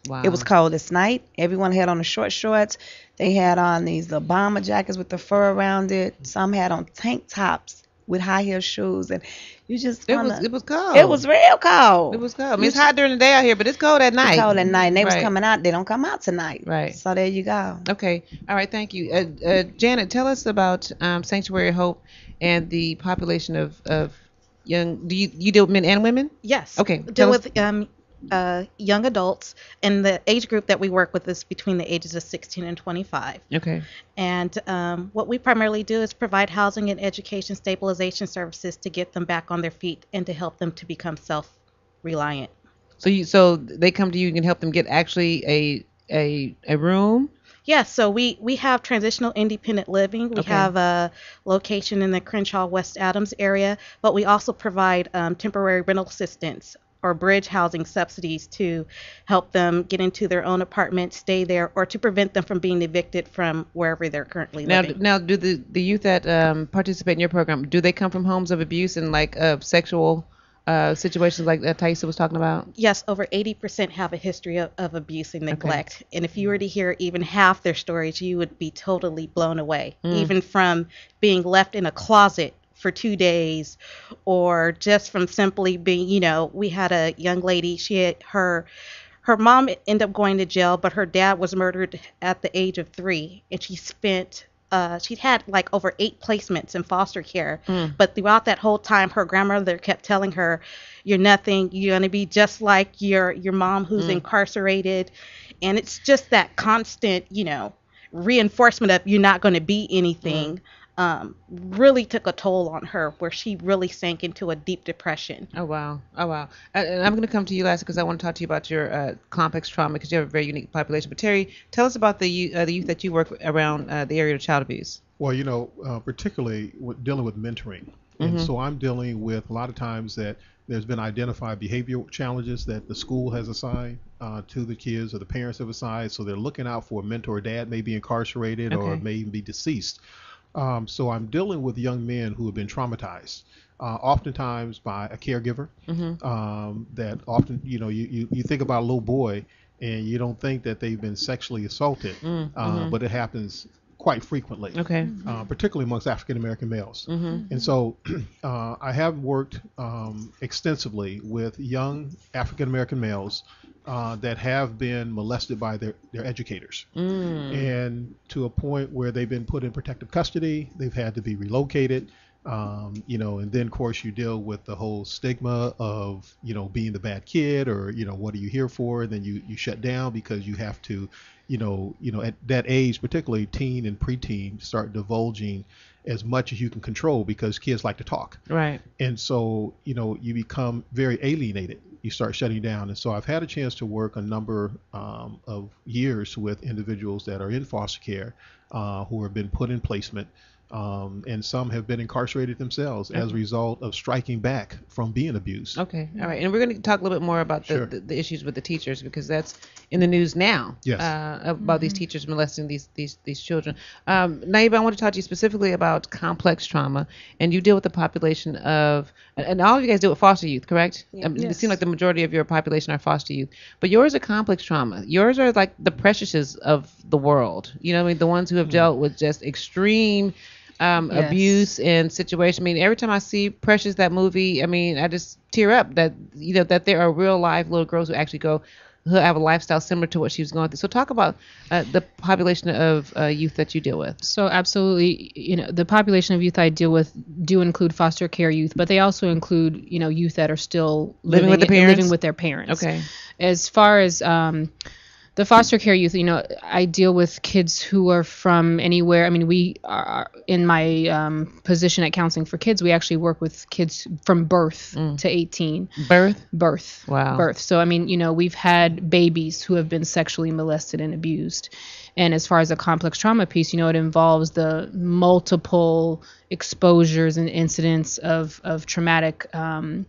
Wow. It was coldest night. Everyone had on the short shorts. They had on these little bomber jackets with the fur around it. Some had on tank tops with high heel shoes, and you just It wanna. was it was cold. It was real cold. It was cold. I mean, You it's hot during the day out here, but it's cold at night. It's cold at night, and they was Right. coming out. They don't come out tonight. Right. So there you go. Okay. All right. Thank you. Uh, uh, Janet, tell us about um, Sanctuary Hope and the population of, of young. Do you you deal with men and women? Yes. Okay. Deal Tell us- with um, uh, young adults, and the age group that we work with is between the ages of sixteen and twenty-five. Okay. And um, what we primarily do is provide housing and education stabilization services to get them back on their feet and to help them to become self-reliant. So you so they come to you. You can help them get actually a a a room. Yes, so we, we have transitional independent living. We Okay. have a location in the Crenshaw West Adams area, but we also provide um, temporary rental assistance or bridge housing subsidies to help them get into their own apartment, stay there, or to prevent them from being evicted from wherever they're currently Now, living. now, do the the youth that um, participate in your program, do they come from homes of abuse and like uh, sexual uh, situations like uh, Taisa was talking about? Yes, over eighty percent have a history of, of abuse and neglect. And if you were to hear even half their stories, you would be totally blown away. Mm. Even from being left in a closet for two days, or just from simply being, you know, we had a young lady, she had her, her mom ended up going to jail, but her dad was murdered at the age of three. And she spent Uh, she'd had like over eight placements in foster care, Mm. but throughout that whole time, her grandmother kept telling her, "You're nothing. You're gonna be just like your your mom who's Mm. incarcerated," and it's just that constant, you know, reinforcement of you're not going to be anything. Um, really took a toll on her, where she really sank into a deep depression. Oh wow, oh wow. And and I'm going to come to you last because I want to talk to you about your uh, complex trauma because you have a very unique population. But Terry, tell us about the you- uh, the youth that you work with around uh, the area of child abuse. Well, you know, uh, particularly with dealing with mentoring. And Mhm. so I'm dealing with a lot of times that there's been identified behavioral challenges that the school has assigned uh, to the kids or the parents have assigned. So they're looking out for a mentor. Dad may be incarcerated or Okay. may even be deceased. Um, so I'm dealing with young men who have been traumatized, uh, oftentimes by a caregiver. Mhm. Um, that often, you know, you, you, you think about a little boy and you don't think that they've been sexually assaulted, Mm, uh, mhm. but it happens quite frequently, Okay. uh, particularly amongst African American males. Mhm. And so uh, I have worked um, extensively with young African American males uh, that have been molested by their, their educators. Mm. And to a point where they've been put in protective custody, they've had to be relocated. Um, you know, and then of course you deal with the whole stigma of, you know, being the bad kid or, you know, what are you here for? And then you, you shut down because you have to, you know, you know, at that age, particularly teen and preteen, start divulging as much as you can control because kids like to talk. Right. And so, you know, you become very alienated. You start shutting down. And so I've had a chance to work a number um, of years with individuals that are in foster care uh, who have been put in placement. Um, and some have been incarcerated themselves as a Okay. result of striking back from being abused. Okay. All right. And we're going to talk a little bit more about the, Sure. the, the issues with the teachers because that's in the news now. Yes. Uh, about these teachers molesting these these these children. Um, Naiba, I want to talk to you specifically about complex trauma, and you deal with the population of, and and all of you guys deal with foster youth, correct? Yeah. I mean, It Yes. seems like the majority of your population are foster youth, but yours are complex trauma. Yours are like the preciouses of the world. You know, what I mean, the ones who have dealt with just extreme. Um, Yes. abuse and situation. I mean, every time I see Precious that movie, I mean, I just tear up that you know that there are real life little girls who actually go who have a lifestyle similar to what she was going through. So talk about uh, the population of uh, youth that you deal with. So absolutely, you know, the population of youth I deal with do include foster care youth, but they also include, you know, youth that are still Living with the parents? living with their parents. Okay. As far as um, the foster care youth, you know, I deal with kids who are from anywhere. I mean, we are in my um, position at Counseling for Kids. We actually work with kids from birth Mm. to eighteen. Birth. Birth. Wow. Birth. So, I mean, you know, we've had babies who have been sexually molested and abused. And as far as the complex trauma piece, you know, it involves the multiple exposures and incidents of, of traumatic um,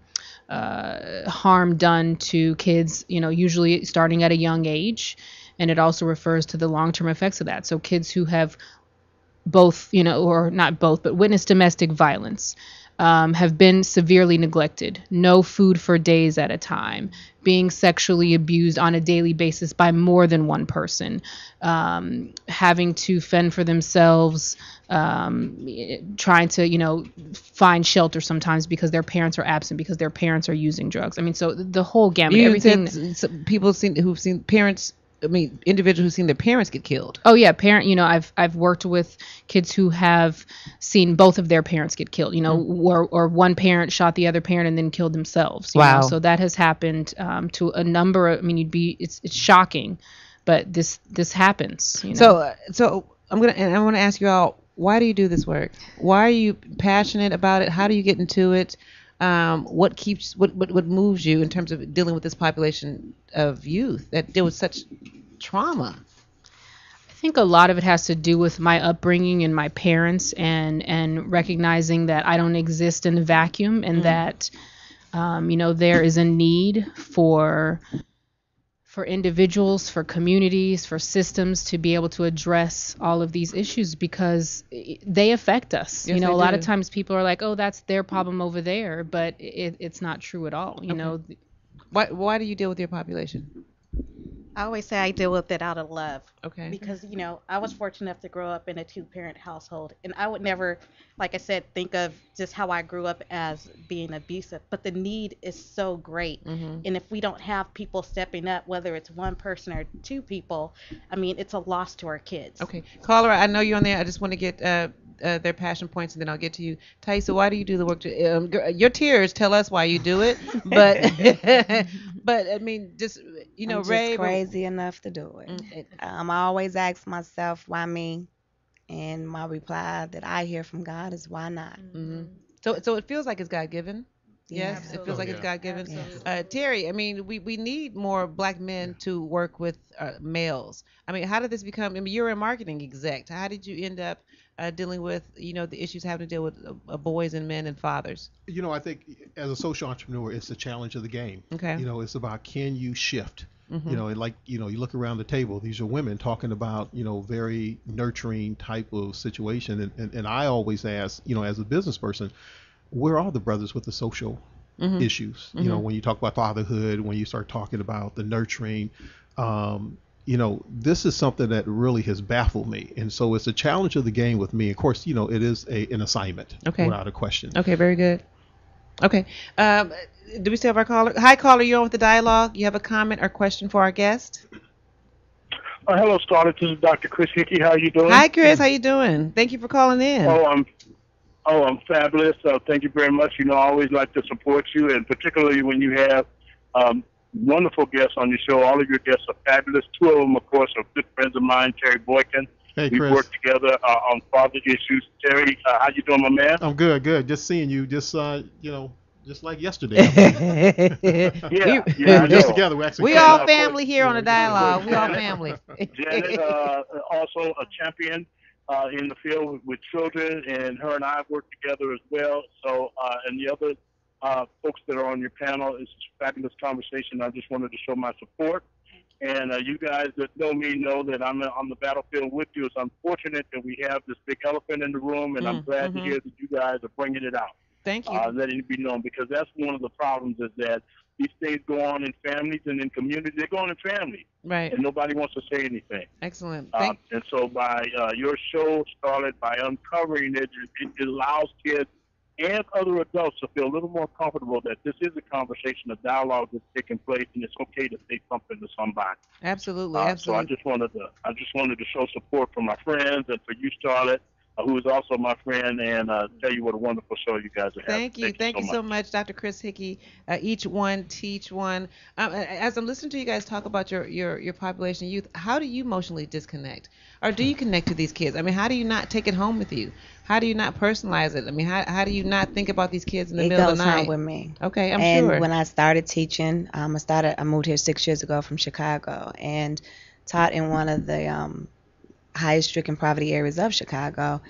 uh, harm done to kids, you know, usually starting at a young age. And it also refers to the long-term effects of that. So kids who have both, you know, or not both, but witnessed domestic violence, um, have been severely neglected, no food for days at a time, being sexually abused on a daily basis by more than one person, um, having to fend for themselves, um, trying to, you know, find shelter sometimes because their parents are absent, because their parents are using drugs. I mean, so the whole gamut, You everything. said s- s- people seen who've seen parents. I mean, individuals who've seen their parents get killed. Oh yeah, parent. You know, I've I've worked with kids who have seen both of their parents get killed. You know, or or one parent shot the other parent and then killed themselves. You Wow. know? So that has happened um, to a number of. I mean, you'd be it's it's shocking, but this this happens. You know? So, uh, so I'm gonna and I want to ask you all, why do you do this work? Why are you passionate about it? How do you get into it? Um, what keeps what, what what moves you in terms of dealing with this population of youth that deal with such trauma? I think a lot of it has to do with my upbringing and my parents, and and recognizing that I don't exist in a vacuum, and that um, you know, there is a need for for individuals, for communities, for systems to be able to address all of these issues, because i- they affect us. Yes, you know, they a lot do. of times people are like, "Oh, that's their problem over there," but it, it's not true at all. You know, Why why do you deal with your population? I always say I deal with it out of love. Okay. Because, you know, I was fortunate enough to grow up in a two parent household. And I would never, like I said, think of just how I grew up as being abusive. But the need is so great. Mhm. And if we don't have people stepping up, whether it's one person or two people, I mean, it's a loss to our kids. Okay, caller, I know you're on there. I just want to get uh, uh, their passion points, and then I'll get to you. Thaisa, why do you do the work? To, um, gr- your tears tell us why you do it, but but I mean, just you know, I'm just Ray. crazy enough to do it. Mm. Um, I always ask myself, why me? And my reply that I hear from God is, why not? Mm-hmm. So so it feels like it's God given. Yeah. Yes, it feels like it's God given. Absolutely. Uh, Terry, I mean, we, we need more black men to work with uh, males. I mean, how did this become? I mean, you're a marketing exec. How did you end up uh, dealing with, you know, the issues having to deal with uh, uh, boys and men and fathers? You know, I think as a social entrepreneur, it's the challenge of the game. Okay. You know, it's about, can you shift? Mhm. You know, and like, you know, you look around the table, these are women talking about, you know, very nurturing type of situation. And, and, and I always ask, you know, as a business person, where are the brothers with the social Mhm. issues? You know, Mhm. when you talk about fatherhood, when you start talking about the nurturing, um, you know, this is something that really has baffled me. And so it's a challenge of the game with me. Of course, you know, it is a, an assignment, Okay. without a question. Okay, very good. Okay. Um, do we still have our caller? Hi, caller. You're on with the dialogue. You have a comment or question for our guest? Uh, hello, Starlett. This is Doctor Chris Hickey. How you doing? Hi, Chris. How you doing? Thank you for calling in. Oh, I'm oh, I'm fabulous. Uh, thank you very much. You know, I always like to support you, and particularly when you have um, wonderful guests on your show. All of your guests are fabulous. Two of them, of course, are good friends of mine, Terry Boykin. Hey, We've Chris. worked together uh, on father issues. Terry, uh, how you doing, my man? I'm good, good. Just seeing you, just uh, you know, just like yesterday. Yeah, yeah, I We're just know. together. We actually We came all out. family here on the Yeah, dialogue. We all Janet- family. Janet, uh, also a champion uh, in the field with, with children, and her and I have worked together as well. So, uh, and the other uh, folks that are on your panel, it's a fabulous conversation. I just wanted to show my support. And uh, you guys that know me know that I'm on the battlefield with you. It's unfortunate that we have this big elephant in the room, and I'm Mm, glad mhm. to hear that you guys are bringing it out. Thank you. Uh, letting it be known, because that's one of the problems is that these things go on in families and in communities. They go on in families, Right. and nobody wants to say anything. Excellent. Uh, Thank and so by uh, your show, Starlett, by uncovering it, it, it allows kids and other adults to feel a little more comfortable that this is a conversation, a dialogue that's taking place, and it's okay to say something to somebody. Absolutely. Uh, so I Absolutely. just wanted to, I just wanted to show support for my friends and for you, Starlett, uh, who is also my friend, and uh, tell you what a wonderful show you guys are having. Thank you. Thank you so much, Doctor Chris Hickey. Uh, each one, teach one. Um, a- as I'm listening to you guys talk about your, your, your population youth, how do you emotionally disconnect? Or do you connect to these kids? I mean, how do you not take it home with you? How do you not personalize it? I mean, how, how do you not think about these kids in the It middle of goes the home night? with me. Okay, I'm and sure. when I started teaching, um, I started. I moved here six years ago from Chicago and taught in one of the um, highest stricken poverty areas of Chicago.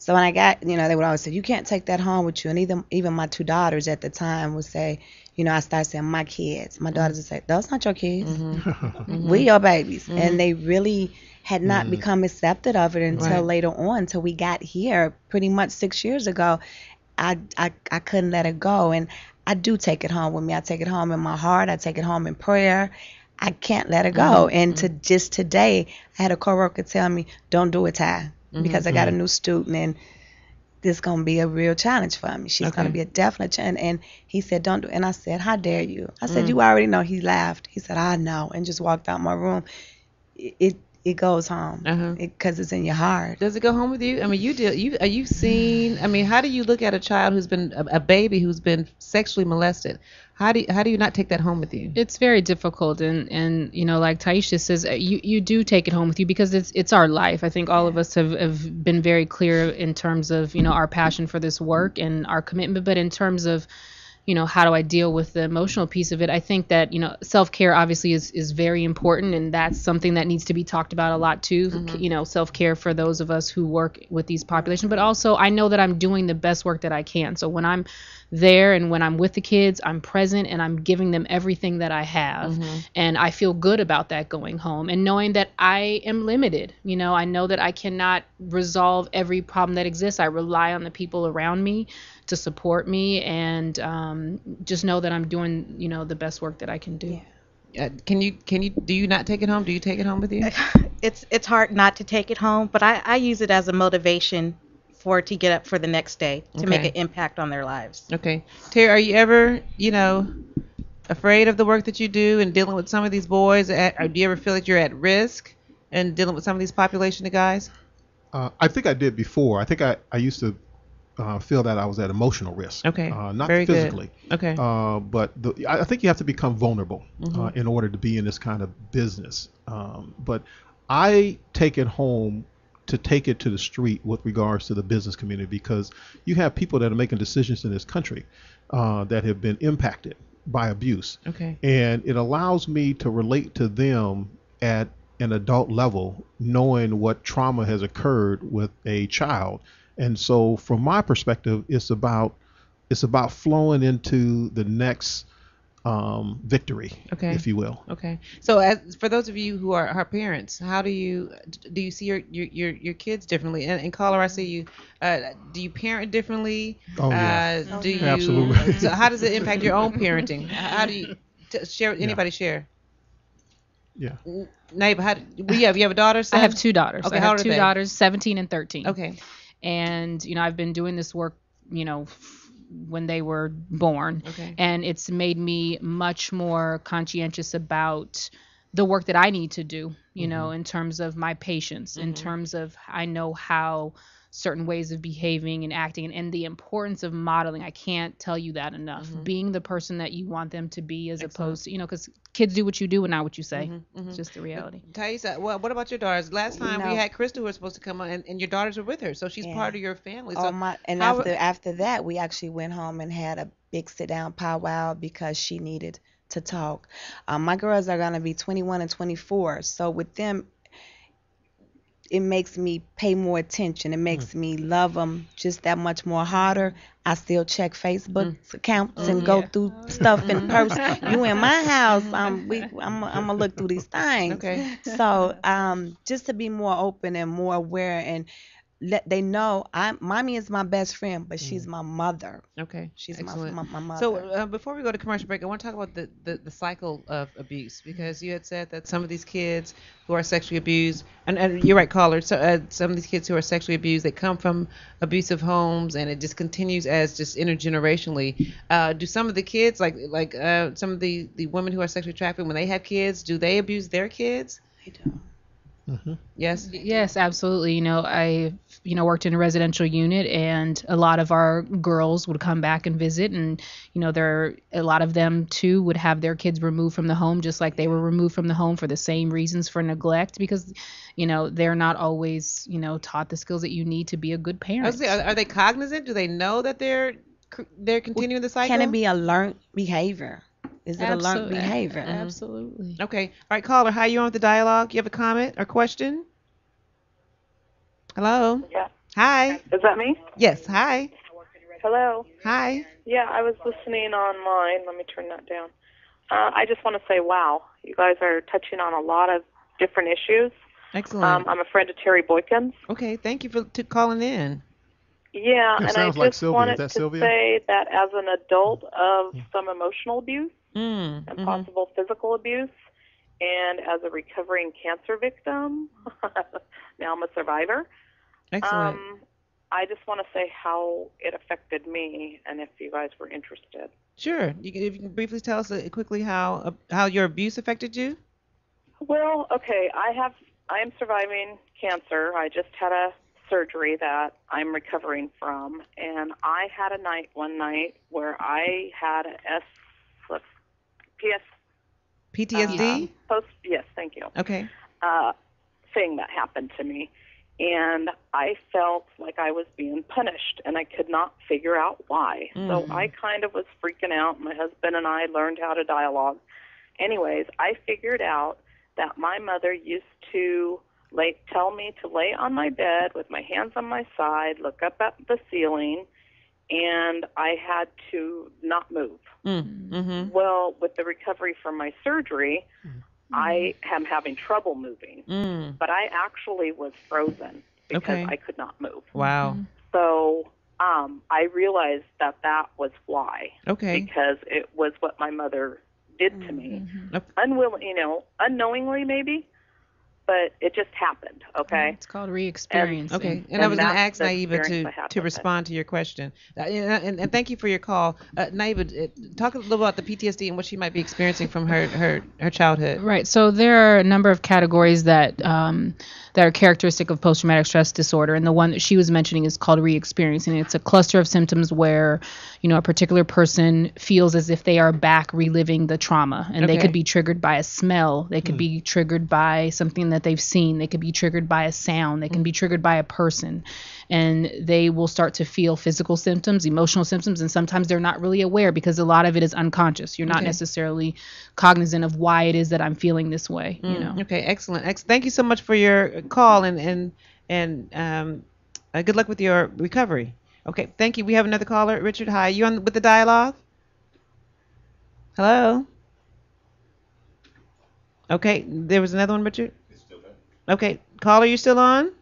So when I got, you know, they would always say, you can't take that home with you. And even, even my two daughters at the time would say, you know, I started saying my kids. My daughters would say, those not your kids. Mm-hmm. We your babies. Mhm. And they really had not Mm. become accepted of it until Right. later on, until we got here pretty much six years ago. I, I, I couldn't let it go. And I do take it home with me. I take it home in my heart. I take it home in prayer. I can't let it go. Mhm. And to just today, I had a coworker tell me, don't do it, Ty, because I got a new student and this is gonna be a real challenge for me. She's gonna Okay. be a definite challenge. And he said, don't do it. And I said, how dare you? I said, Mm. you already know. He laughed. He said, I know, and just walked out my room. It it, it goes home Uh-huh. because it's in your heart. Does it go home with you? I mean, you do. You are you seen? I mean, how do you look at a child who's been a, a baby who's been sexually molested? How do you, how do you not take that home with you? It's very difficult, and and you know, like Taisha says, uh, you you do take it home with you because it's it's our life. I think all of us have, have been very clear in terms of, you know, our passion for this work and our commitment, but in terms of, you know, how do I deal with the emotional piece of it? I think that, you know, self-care obviously is, is very important, and that's something that needs to be talked about a lot too. Mhm. You know, self-care for those of us who work with these populations, but also I know that I'm doing the best work that I can. So when I'm there and when I'm with the kids, I'm present and I'm giving them everything that I have. Mhm. And I feel good about that going home and knowing that I am limited. You know, I know that I cannot resolve every problem that exists. I rely on the people around me to support me, and um, just know that I'm doing, you know, the best work that I can do. Uh, can you can you do you not take it home? Do you take it home with you? It's it's hard not to take it home, but I, I use it as a motivation for to get up for the next day to make Okay. an impact on their lives. Okay, Terry, are you ever, you know, afraid of the work that you do and dealing with some of these boys? At, or do you ever feel that you're at risk in dealing with some of these population of guys? Uh, I think I did before. I think I, I used to uh, feel that I was at emotional risk. Okay. Uh, not Very good. physically. Okay. Uh, but the, I I think you have to become vulnerable uh, Mhm. in order to be in this kind of business. Um, but I take it home to take it to the street with regards to the business community, because you have people that are making decisions in this country uh, that have been impacted by abuse. Okay. And it allows me to relate to them at an adult level, knowing what trauma has occurred with a child. And so from my perspective, it's about it's about flowing into the next um, victory, Okay. if you will. Okay. So, as for those of you who are, are parents, how do you do you see your your your, your kids differently? And in caller, I see you. Uh, do you parent differently? Oh, yeah. Uh, do you? Absolutely. So, how does it impact your own parenting? How do you t- share? Anybody share? Yeah. Neighbor, how? Do, well, you have you have a daughter? Son? I have two daughters. Okay. I How have old are two they? daughters, seventeen and thirteen. Okay. And you know, I've been doing this work, you know, f- when they were born. Okay. And it's made me much more conscientious about the work that I need to do, you know, in terms of my patience, in terms of I know how certain ways of behaving and acting, and, and the importance of modeling. I can't tell you that enough. Being the person that you want them to be, as opposed to, you know, because kids do what you do and not what you say. It's just the reality. Thaisa, well, what about your daughters? Last time You we know- had Krista who was supposed to come on, and, and your daughters were with her, so she's Yeah. part of your family. Oh So my! And how- after after that, we actually went home and had a big sit down powwow because she needed to talk. Um, my girls are gonna be twenty-one and twenty-four, so with them, it makes me pay more attention. It makes me love them just that much more harder. I still check Facebook accounts and go Yeah. through stuff in person. You in my house? Um, we I'm I'm gonna look through these things. Okay. So um, just to be more open and more aware and let they know I mommy is my best friend, but she's my mother. Okay. She's my, Excellent. my my mother. So uh, before we go to commercial break, I want to talk about the, the, the cycle of abuse, because you had said that some of these kids who are sexually abused, and, and you're right, caller, so, uh, some of these kids who are sexually abused, they come from abusive homes, and it just continues as just intergenerationally. Uh, do some of the kids, like like uh, some of the, the women who are sexually trafficked, when they have kids, do they abuse their kids? They do. Yes. Yes, absolutely. You know, I, you know, worked in a residential unit, and a lot of our girls would come back and visit, and you know, there a lot of them too would have their kids removed from the home, just like they were removed from the home for the same reasons, for neglect, because you know, they're not always, you know, taught the skills that you need to be a good I parent. was gonna say, are, are they cognizant? Do they know that they're they're continuing the cycle? Can it be a learned behavior? Is it a learned Absol- behavior? Absolutely. Okay. All right, caller, how you on with the dialogue? You have a comment or question? Hello? Yeah. Hi. Is that me? Yes. Hi. Hello. Hi. Yeah, I was listening online. Let me turn that down. Uh, I just want to say, wow, you guys are touching on a lot of different issues. Excellent. Um, I'm a friend of Terry Boykins. Okay. Thank you for t- calling in. Yeah, Yeah, and I sounds just like Sylvia. wanted Is that to Sylvia? say that as an adult of some emotional abuse Mm. and mhm. possible physical abuse, and as a recovering cancer victim, now I'm a survivor. Excellent. Um, I just want to say how it affected me, and if you guys were interested. Sure. You can, if you can briefly tell us uh, quickly how uh, how your abuse affected you. Well, okay, I have I am surviving cancer. I just had a surgery that I'm recovering from, and I had a night one night where I had a S P S P T S D. uh, post. Yes, thank you. Okay. Uh, thing that happened to me, and I felt like I was being punished, and I could not figure out why. Mm. So I kind of was freaking out. My husband and I learned how to dialogue. Anyways, I figured out that my mother used to lay, tell me to lay on my bed with my hands on my side, look up at the ceiling, and I had to not move. Mm. Mm-hmm. Well, with the recovery from my surgery, I am having trouble moving, Mm. but I actually was frozen because Okay. I could not move. Wow. So um, I realized that that was why. Okay. Because it was what my mother did to me, Yep. unwilling, you know, unknowingly maybe, but it just happened. Okay. It's called re-experiencing. Okay, and, And I was going to that's ask the Naiva experience I to had to with it. respond to your question, uh, and, and, and thank you for your call, uh, Naiva. uh, Talk a little about the P T S D and what she might be experiencing from her her, her childhood. Right. So there are a number of categories that um, that are characteristic of post-traumatic stress disorder, and the one that she was mentioning is called re-experiencing. It's a cluster of symptoms where, you know, a particular person feels as if they are back reliving the trauma, and they Okay. could be triggered by a smell, they could be triggered by something that they've seen, they could be triggered by a sound, they can be triggered by a person, and they will start to feel physical symptoms, emotional symptoms, and sometimes they're not really aware because a lot of it is unconscious. You're not Okay. necessarily cognizant of why it is that I'm feeling this way. You know. Mm, okay, excellent. Ex- thank you so much for your call, and and and um, uh, good luck with your recovery. Okay, thank you. We have another caller, Richard. Hi, you on with the dialogue? Hello. Okay, there was another one, Richard. Okay, caller, you still on?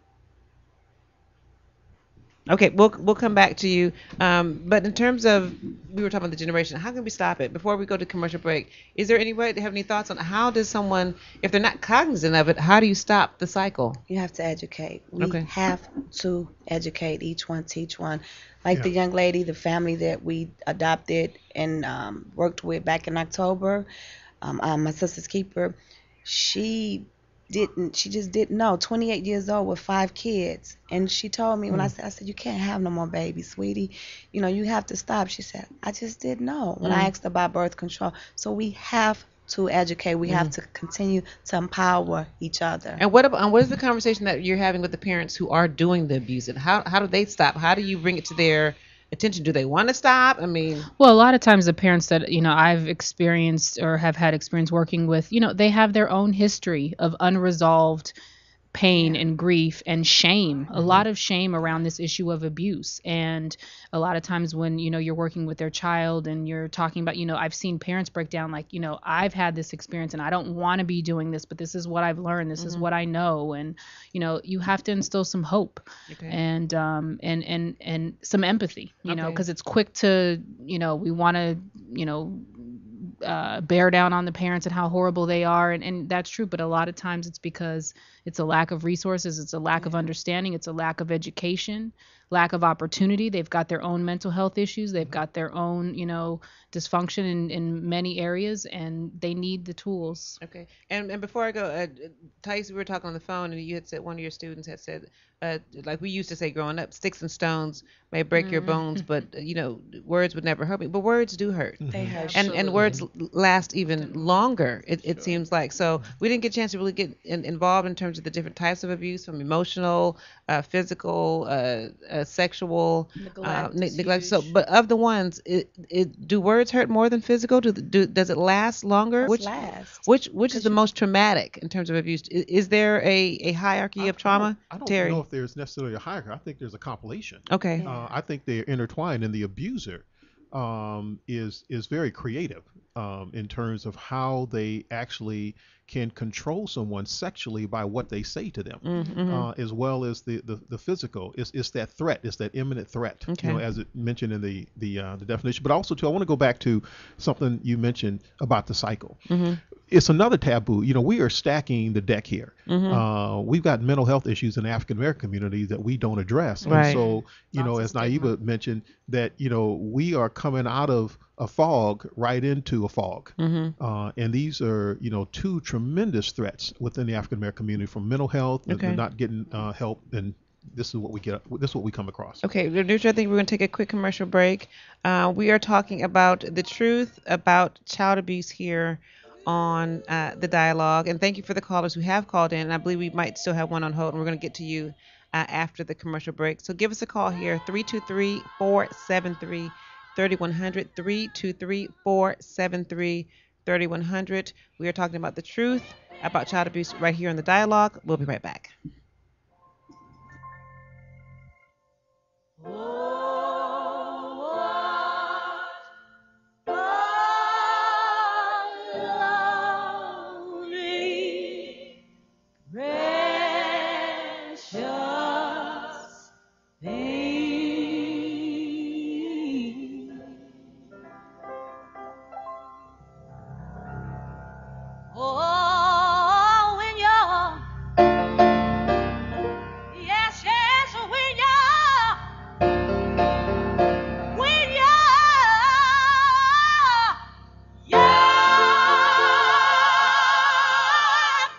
Okay, we'll we'll come back to you. Um, but in terms of, we were talking about the generation. How can we stop it? Before we go to commercial break, is there any way to have any thoughts on how does someone, if they're not cognizant of it, how do you stop the cycle? You have to educate. We Okay. have to educate each one, teach one. Like the Yeah. young lady, the family that we adopted and um, worked with back in October, um, um, my sister's keeper, she didn't, she just didn't know. twenty-eight years old with five kids. And she told me when I said, I said, you can't have no more babies, sweetie. You know, you have to stop. She said, I just didn't know when I Mm. asked about birth control. So we have to educate. We have to continue to empower each other. And what about, and what is the conversation that you're having with the parents who are doing the abuse? And how how do they stop? How do you bring it to their attention? Do they want to stop? I mean, Well, a lot of times the parents that, you know, I've experienced or have had experience working with, you know, they have their own history of unresolved pain and grief and shame, a lot of shame around this issue of abuse. And a lot of times when, you know, you're working with their child and you're talking about, you know, I've seen parents break down like, you know, I've had this experience and I don't want to be doing this, but this is what I've learned. This is what I know. And, you know, you have to instill some hope Okay. and, um, and, and, and some empathy, you know, Okay. because it's quick to, you know, we want to, you know, uh, bear down on the parents and how horrible they are. And, and that's true. But a lot of times it's because it's a lack of resources. It's a lack of understanding. It's a lack of education, lack of opportunity. They've got their own mental health issues. They've got their own, you know, dysfunction in, in many areas, and they need the tools. Okay. And and before I go, uh, Thais, we were talking on the phone, and you had said one of your students had said, uh, like we used to say growing up, sticks and stones may break your bones, but uh, you know, words would never hurt me. But words do hurt, They hurt. and and words l- last even longer. It it seems like. So we didn't get a chance to really get in, involved in terms of the different types of abuse, from emotional, uh, physical, uh, uh, sexual, Neglect uh, ne- is neglect. So, huge. but of the ones, it, it do words hurt more than physical? Do, do does it last longer? What's Which last? which which is 'Cause the you- most traumatic in terms of abuse? Is, is there a, a hierarchy I, of I trauma, don't, I don't Terry? know if there's necessarily a hierarchy. I think there's a compilation. Okay. Yeah. Uh, I think they're intertwined, and the abuser um, is is very creative um, in terms of how they actually can control someone sexually by what they say to them, Mm-hmm. uh, as well as the, the, the physical. It's, it's that threat. It's that imminent threat. Okay. You know, as it mentioned in the the uh, the definition. But also, too, I want to go back to something you mentioned about the cycle. Mm-hmm. It's another taboo. You know, we are stacking the deck here. Mm-hmm. Uh, we've got mental health issues in the African American community that we don't address. Right. And so, you know, Lots as of stigma. Naiba mentioned, that, you know, we are coming out of a fog right into a fog. Mm-hmm. Uh, and these are, you know, two tremendous threats within the African American community, from mental health, and Okay. not getting uh, help. And this is what we get. This is what we come across. Okay, Nutria, I think we're going to take a quick commercial break. Uh, we are talking about the truth about child abuse here on uh, the dialogue. And thank you for the callers who have called in. And I believe we might still have one on hold, and we're going to get to you uh, after the commercial break. So give us a call here, three two three, four seven three, three one zero zero, three two three, four seven three, three one zero zero. We are talking about the truth about child abuse right here on the dialogue. We'll be right back. Oh, when you're, yes, yes, when you're, when you're, yeah,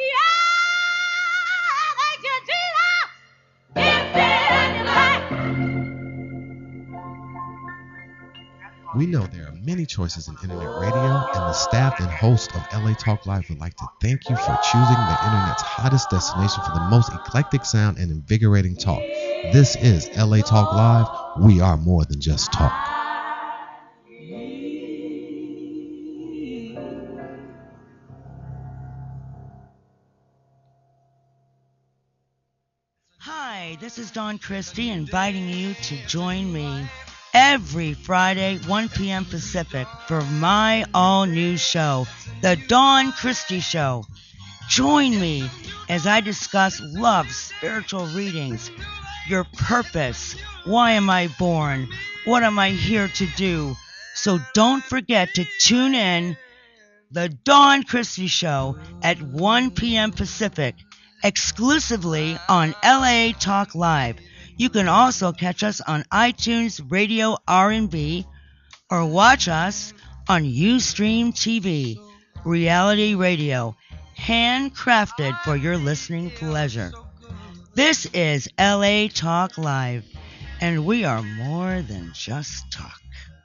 yeah, thank you, Jesus. If there's life. We know there are many choices in internet radio, and the staff and host of L A Talk Live would like to thank you for choosing the internet's hottest destination for the most eclectic sound and invigorating talk. This is L A Talk Live. We are more than just talk. Hi, this is Dawn Christie inviting you to join me every Friday, one p.m. Pacific, for my all-new show, The Dawn Christie Show. Join me as I discuss love, spiritual readings, your purpose, why am I born, what am I here to do. So don't forget to tune in The Dawn Christie Show at one p.m. Pacific, exclusively on L A Talk Live. You can also catch us on iTunes Radio R and B or watch us on Ustream T V, reality radio, handcrafted for your listening pleasure. This is L A Talk Live, and we are more than just talk.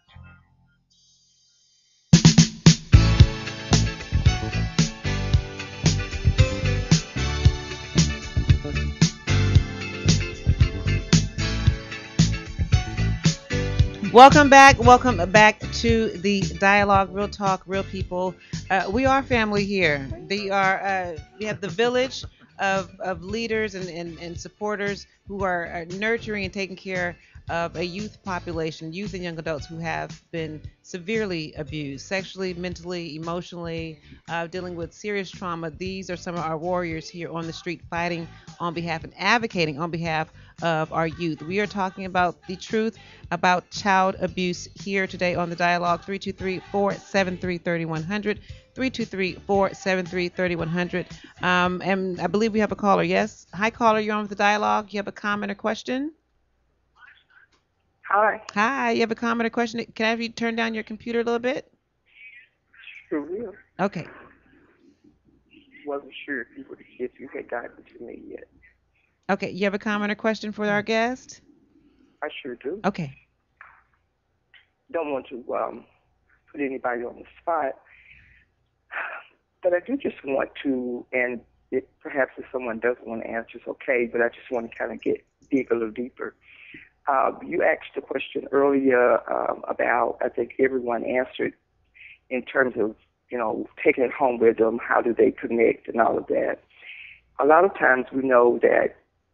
Welcome back. Welcome back to the dialogue, real talk, real people. Uh, we are family here. They are. Uh, we have the village of, of leaders and, and, and supporters who are, are nurturing and taking care of a youth population, youth and young adults who have been severely abused, sexually, mentally, emotionally, uh, dealing with serious trauma. These are some of our warriors here on the street fighting on behalf and advocating on behalf of our youth. We are talking about the truth about child abuse here today on the dialogue. Three two three, four seven three, three one zero zero, three two three, four seven three, three one zero zero. Um, and I believe we have a caller. Yes. Hi, caller. You're on with the dialogue. You have a comment or question? Hi. Hi. You have a comment or question? Can I have you turn down your computer a little bit? Sure will. Okay. Wasn't sure if you would if you had gotten to me yet. Okay. You have a comment or question for our guest? I sure do. Okay. Don't want to um, put anybody on the spot, but I do just want to, and it, perhaps if someone doesn't want to answer, it's okay, but I just want to kind of get dig a little deeper. Uh, you asked a question earlier um, about, I think everyone answered in terms of, you know, taking it home with them, how do they connect and all of that. A lot of times we know that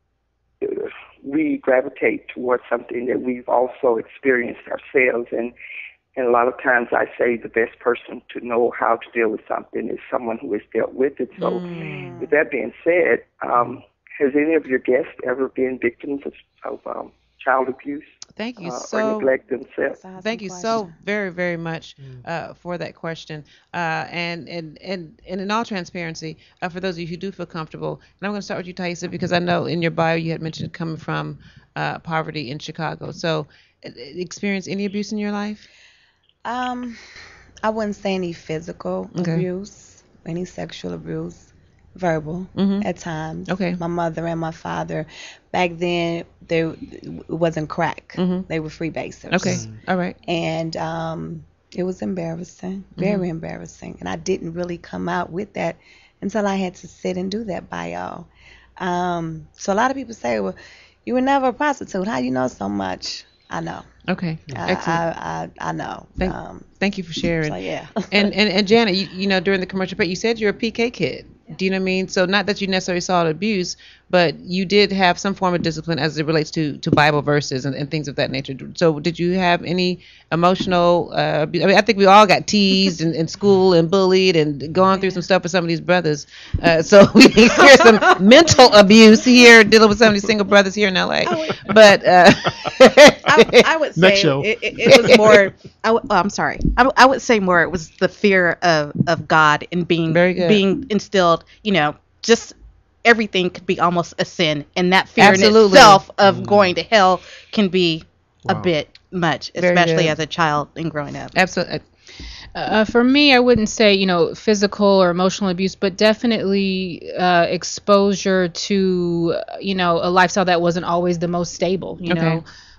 uh, we gravitate towards something that we've also experienced ourselves, and, and a lot of times I say the best person to know how to deal with something is someone who has dealt with it. So Mm. with that being said, um, has any of your guests ever been victims of, of um, child abuse? Thank you uh, so or neglect themselves? Thank you so very, very much uh, for that question. Uh, and, and, and, and in all transparency, uh, for those of you who do feel comfortable, and I'm going to start with you, Thaisa, because I know in your bio you had mentioned coming from uh, poverty in Chicago. So, uh, experience any abuse in your life? Um, I wouldn't say any physical Okay. abuse, any sexual abuse, verbal Mhm. at times. Okay. My mother and my father, back then, they it wasn't crack. Mhm. They were freebasers. Okay. All right. And um, it was embarrassing, very embarrassing. And I didn't really come out with that until I had to sit and do that bio. Um, so a lot of people say, well, you were never a prostitute. How you know so much? I know. Okay. I, Excellent. I, I, I know. Thank, um, thank you for sharing. so, yeah. and, and and Janet, you, you know, during the commercial break, you said you're a P K kid. Do you know what I mean? So not that you necessarily saw abuse, but you did have some form of discipline as it relates to, to Bible verses and, and things of that nature. So did you have any emotional uh, abuse? I mean, I think we all got teased in, in school and bullied and gone through some stuff with some of these brothers. Uh, so we experienced some mental abuse here dealing with some of these single brothers here in L A. But uh, I, I would Next say show. it, it, it was more. I w- oh, I'm sorry. I, w- I would say more. It was the fear of, of God and being Very good. being instilled. You know, just everything could be almost a sin, and that fear Absolutely. in itself of going to hell can be a Wow. bit much, Very especially good. as a child and growing up. absolutely. Uh, for me, I wouldn't say, you know, physical or emotional abuse, but definitely uh, exposure to, uh, you know, a lifestyle that wasn't always the most stable, you Okay. know.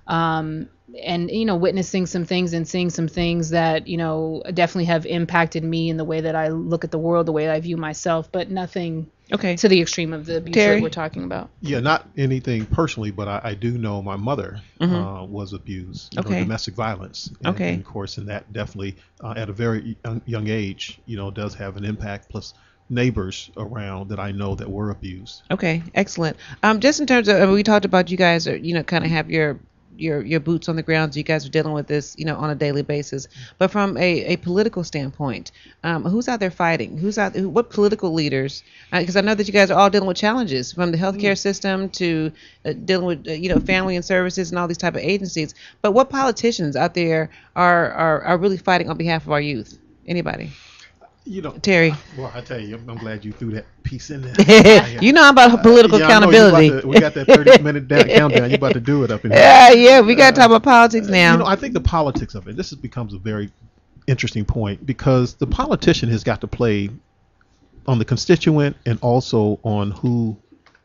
Um, and, you know, witnessing some things and seeing some things that, you know, definitely have impacted me in the way that I look at the world, the way I view myself, but nothing Okay. to the extreme of the abuse Terry? that we're talking about. Yeah, not anything personally, but I, I do know my mother Mhm. uh, was abused, you know, Okay. domestic violence. And, Okay. and of course, and that definitely uh, at a very young, young age, you know, does have an impact. Plus, neighbors around that I know that were abused. Okay, excellent. Um, just in terms of, uh, we talked about you guys are, you know, kind of have your your your boots on the ground. So you guys are dealing with this, you know, on a daily basis. But from a, a political standpoint, um, who's out there fighting? Who's out? Who, what political leaders? Because I know that you guys are all dealing with challenges, from the healthcare system to uh, dealing with, uh, you know, family and services and all these type of agencies. But what politicians out there are are, are really fighting on behalf of our youth? Anybody? You know, Terry. Well, I tell you, I'm, I'm glad you threw that piece in there. You know about political Yeah, I know you about accountability. to- we got that thirty minute down, countdown. You about to do it up in here. Yeah, yeah, we got to talk about politics now. You know, I think the politics of it. This is, becomes a very interesting point because the politician has got to play on the constituent and also on who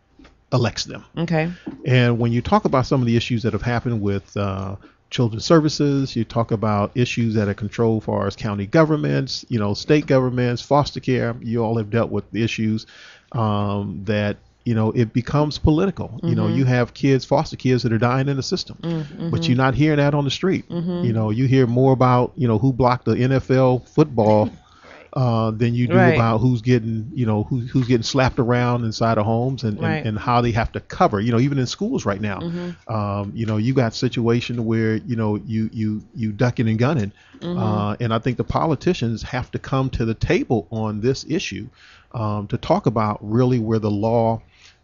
elects them. Okay. And when you talk about some of the issues that have happened with uh, children's services, you talk about issues that are controlled for as county governments, you know, state governments, foster care. You all have dealt with the issues um, that, you know, it becomes political. You know, Mhm. you have kids, foster kids that are dying in the system, Mm, but mhm. you're not hearing that on the street. Mhm. You know, you hear more about, you know, who blocked the N F L football uh, than you do Right. about who's getting, you know, who, who's getting slapped around inside of homes and, Right. and, and how they have to cover, you know, even in schools right now. Mhm. Um, you know, you got situation where, you know, you, you, you ducking and gunning. Mhm. Uh, and I think the politicians have to come to the table on this issue um, to talk about really where the law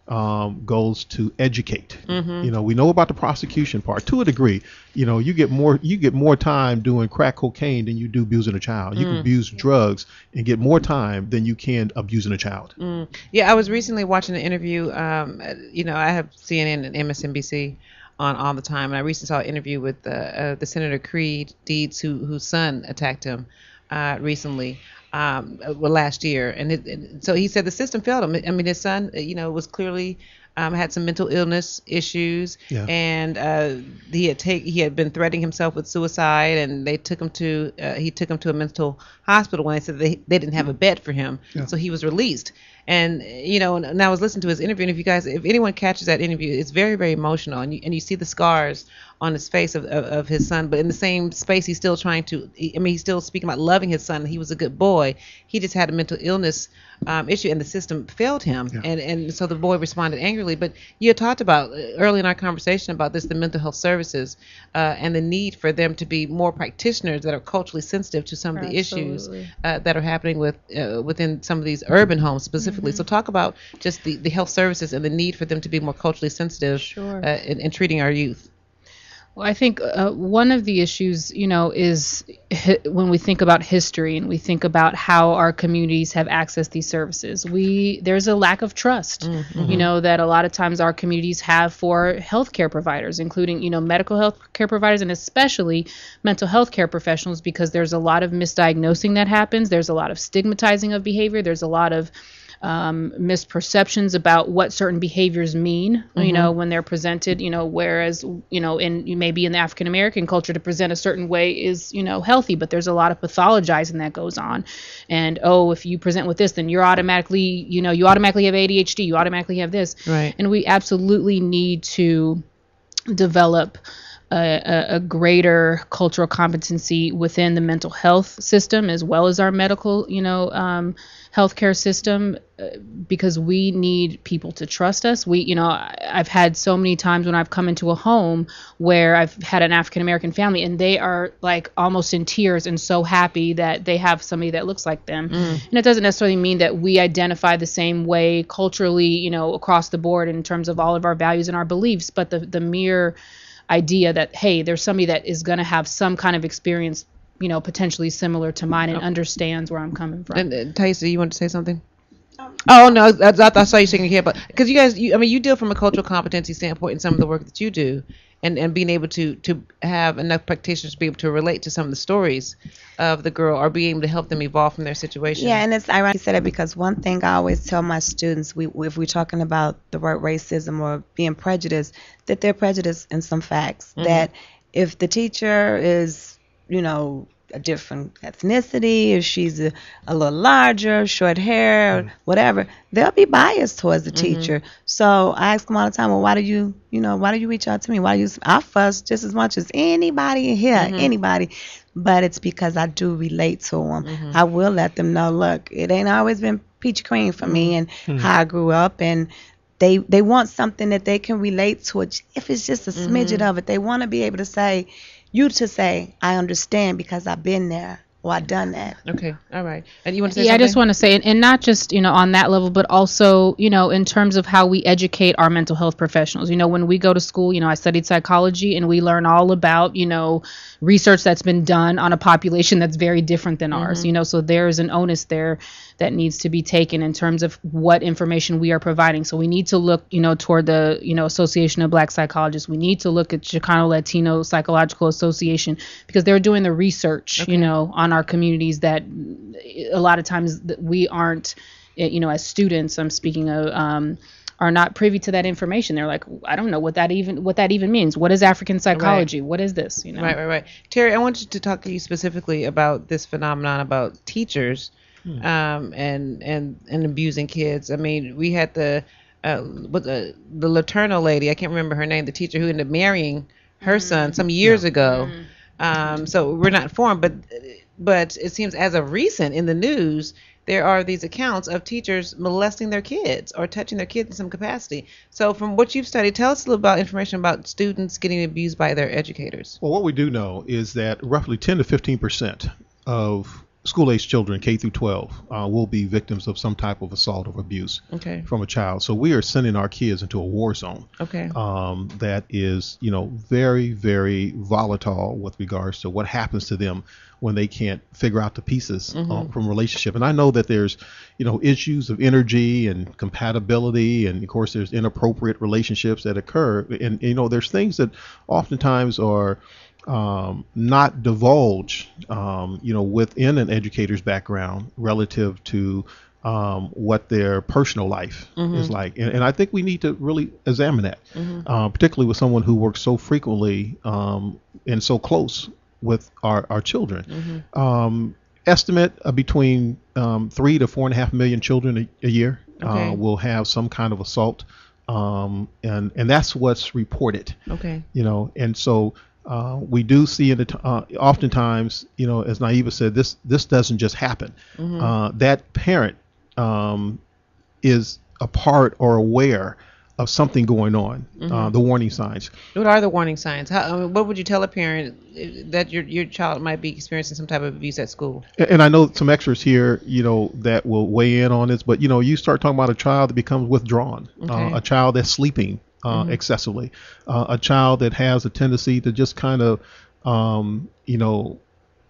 um, goes to educate. Mhm. You know, we know about the prosecution part to a degree. You know, you get more you get more time doing crack cocaine than you do abusing a child. You can Mm. abuse drugs and get more time than you can abusing a child. Mm. Yeah, I was recently watching an interview. Um, uh, you know, I have C N N and M S N B C on all the time, and I recently saw an interview with uh, uh, the Senator Creed Deeds, who whose son attacked him uh, recently. Um, uh, well, last year, and, it, and so he said the system failed him. I mean, his son, uh, you know, was clearly um, had some mental illness issues, Yeah. and uh, he had take he had been threatening himself with suicide, and they took him to uh, he took him to a mental hospital when they said they they didn't have a bed for him, Yeah. so he was released. And you know, and, and I was listening to his interview, and if you guys, if anyone catches that interview, it's very, very emotional, and you and you see the scars on his face of, of, of his son, but in the same space, he's still trying to. I mean, he's still speaking about loving his son. He was a good boy. He just had a mental illness um, issue, and the system failed him, Yeah. and and so the boy responded angrily. But you had talked about uh, early in our conversation about this, the mental health services, uh, and the need for them to be more practitioners that are culturally sensitive to some of the issues Absolutely. uh, that are happening with uh, within some of these urban homes specifically. So talk about just the, the health services and the need for them to be more culturally sensitive Sure. uh, in, in treating our youth. Well, I think uh, one of the issues, you know, is hi- when we think about history and we think about how our communities have accessed these services, we there's a lack of trust, Mm-hmm. you know, that a lot of times our communities have for healthcare providers, including, you know, medical health care providers and especially mental health care professionals, because there's a lot of misdiagnosing that happens. There's a lot of stigmatizing of behavior. There's a lot of um, misperceptions about what certain behaviors mean, you Mhm. know, when they're presented, you know, whereas, you know, in maybe in the African American culture to present a certain way is, you know, healthy, but there's a lot of pathologizing that goes on. And, oh, if you present with this, then you're automatically, you know, you automatically have A D H D, you automatically have this. Right. And we absolutely need to develop a, a, a greater cultural competency within the mental health system as well as our medical, you know, um, healthcare system, uh, because we need people to trust us. We, you know, I, I've had so many times when I've come into a home where I've had an African American family and they are like almost in tears and so happy that they have somebody that looks like them. Mm. And it doesn't necessarily mean that we identify the same way culturally, you know, across the board in terms of all of our values and our beliefs, but the the mere idea that, hey, there's somebody that is going to have some kind of experience, you know, potentially similar to mine and understands where I'm coming from. And uh, Taisa, you want to say something? Oh no, I, I, I saw you shaking your head, but because you guys, you, I mean, you deal from a cultural competency standpoint in some of the work that you do, and, and being able to to have enough practitioners to be able to relate to some of the stories of the girl or being able to help them evolve from their situation. Yeah, and it's ironic you said it because one thing I always tell my students, we if we're talking about the word racism or being prejudiced, that they're prejudiced in some facts. Mhm. That if the teacher is, you know, a different ethnicity, if she's a, a little larger, short hair, or whatever, they'll be biased towards the Mhm. teacher. So I ask them all the time, well, why do you, you know, why do you reach out to me? Why do you, I fuss just as much as anybody in here, Mhm. anybody. But it's because I do relate to them. Mhm. I will let them know, look, it ain't always been peach cream for me and Mhm. how I grew up. And they they want something that they can relate to, it, if it's just a smidget Mhm. of it. They want to be able to say, you to say, I understand because I've been there or I've done that. Okay, all right. And you want to say Yeah, I something? just want to say, and, and not just, you know, on that level, but also, you know, in terms of how we educate our mental health professionals. You know, when we go to school, you know, I studied psychology and we learn all about, you know, research that's been done on a population that's very different than ours, Mhm. you know, so there's an onus there that needs to be taken in terms of what information we are providing. So we need to look, you know, toward the, you know, Association of Black Psychologists. We need to look at Chicano Latino Psychological Association because they're doing the research, Okay. you know, on our communities that a lot of times that we aren't, you know, as students, I'm speaking of, um, are not privy to that information. They're like, I don't know what that even what that even means. What is African psychology? What is this? You know, Right, right, right. Terry, I wanted to talk to you specifically about this phenomenon about teachers Hmm. um, and and and abusing kids. I mean, we had the uh, what the the Laterno lady. I can't remember her name. The teacher who ended up marrying her son some years ago. Um, so we're not informed, but but it seems as of recent in the news, there are these accounts of teachers molesting their kids or touching their kids in some capacity. So from what you've studied, tell us a little about information about students getting abused by their educators. Well, what we do know is that roughly ten to fifteen percent of school-age children, K through twelve, uh, will be victims of some type of assault or abuse Okay. from a child. So we are sending our kids into a war zone. Okay. Um, that is, you know, very, very volatile with regards to what happens to them when they can't figure out the pieces uh, Mhm. from relationship. And I know that there's, you know, issues of energy and compatibility, and of course there's inappropriate relationships that occur. And you know, there's things that oftentimes are um, not divulged, um, you know, within an educator's background relative to um, what their personal life Mhm. is like. And, and I think we need to really examine that, Mhm. uh, particularly with someone who works so frequently um, and so close with our, our children. Mhm. Um, estimate uh, between um, three to four and a half million children a, a year Okay. uh, will have some kind of assault. Um, and, and that's what's reported. Okay. You know, and so uh, we do see in the t- uh, oftentimes, you know, as Naiva said, this this doesn't just happen. Mhm. Uh, that parent um, is a part or aware of something going on, uh, Mhm. the warning signs. What are the warning signs? How, I mean, what would you tell a parent uh, that your your child might be experiencing some type of abuse at school? A- And I know some experts here, you know, that will weigh in on this, but you know, you start talking about a child that becomes withdrawn, Okay. uh, a child that's sleeping uh, Mhm. excessively, uh, a child that has a tendency to just kind of, um, you know,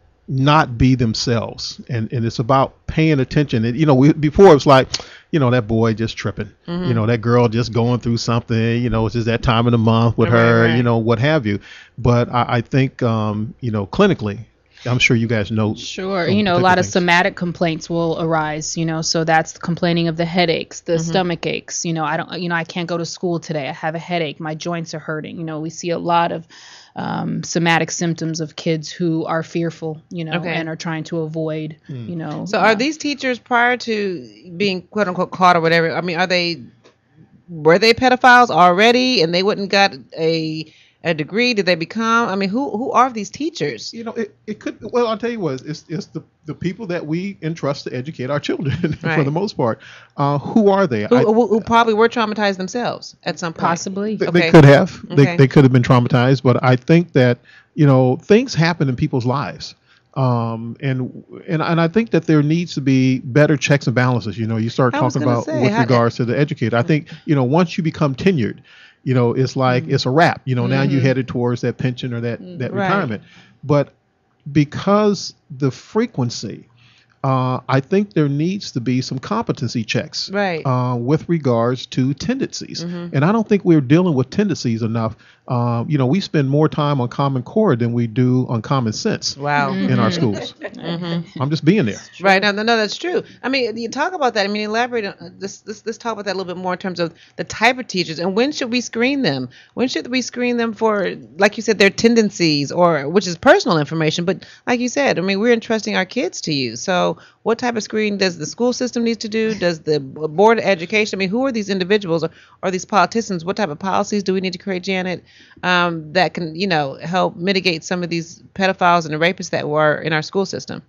not be themselves, and and it's about paying attention. And you know, we, before it was like, you know, that boy just tripping, Mhm. you know, that girl just going through something, you know, it's just that time of the month with Right, her, right. you know, what have you. But I, I think, um, you know, clinically, I'm sure you guys know. Sure. some You know, a particular lot of things. somatic complaints will arise, you know, so that's complaining of the headaches, the Mhm. stomach aches. You know, I don't, you know, I can't go to school today. I have a headache. My joints are hurting. You know, we see a lot of um, somatic symptoms of kids who are fearful, you know, Okay. and are trying to avoid, Hmm. you know. So uh, are these teachers prior to being quote unquote caught or whatever? I mean, are they were they pedophiles already and they wouldn't got a a degree? Did they become? I mean, who who are these teachers? You know, it, it could. Well, I'll tell you what. It's it's the the people that we entrust to educate our children for Right. the most part. Uh, who are they? Who, I- who, who probably were traumatized themselves at some point. Possibly. They, Okay. they could have. They, Okay. they could have been traumatized, but I think that you know things happen in people's lives, um, and and and I think that there needs to be better checks and balances. You know, you start I was talking gonna about say, with how- regards to the educator. I think you know once you become tenured, you know, it's like Mm-hmm. it's a wrap. You know, now you Mhm. headed towards that pension or that that Right. retirement, but because the frequency. Uh, I think there needs to be some competency checks Right. uh, with regards to tendencies. Mhm. And I don't think we're dealing with tendencies enough. Uh, you know, we spend more time on Common Core than we do on common sense Wow. in our Mhm. schools. Mhm. I'm just being there. Right. No, no, no, that's true. I mean, you talk about that. I mean, elaborate on uh, this. Let's, let's talk about that a little bit more in terms of the type of teachers and when should we screen them? When should we screen them for, like you said, their tendencies or which is personal information? But like you said, I mean, we're entrusting our kids to you. So, what type of screening does the school system need to do? Does the board of education? I mean, who are these individuals or, or these politicians? What type of policies do we need to create, Janet, um, that can, you know, help mitigate some of these pedophiles and the rapists that were in our school system?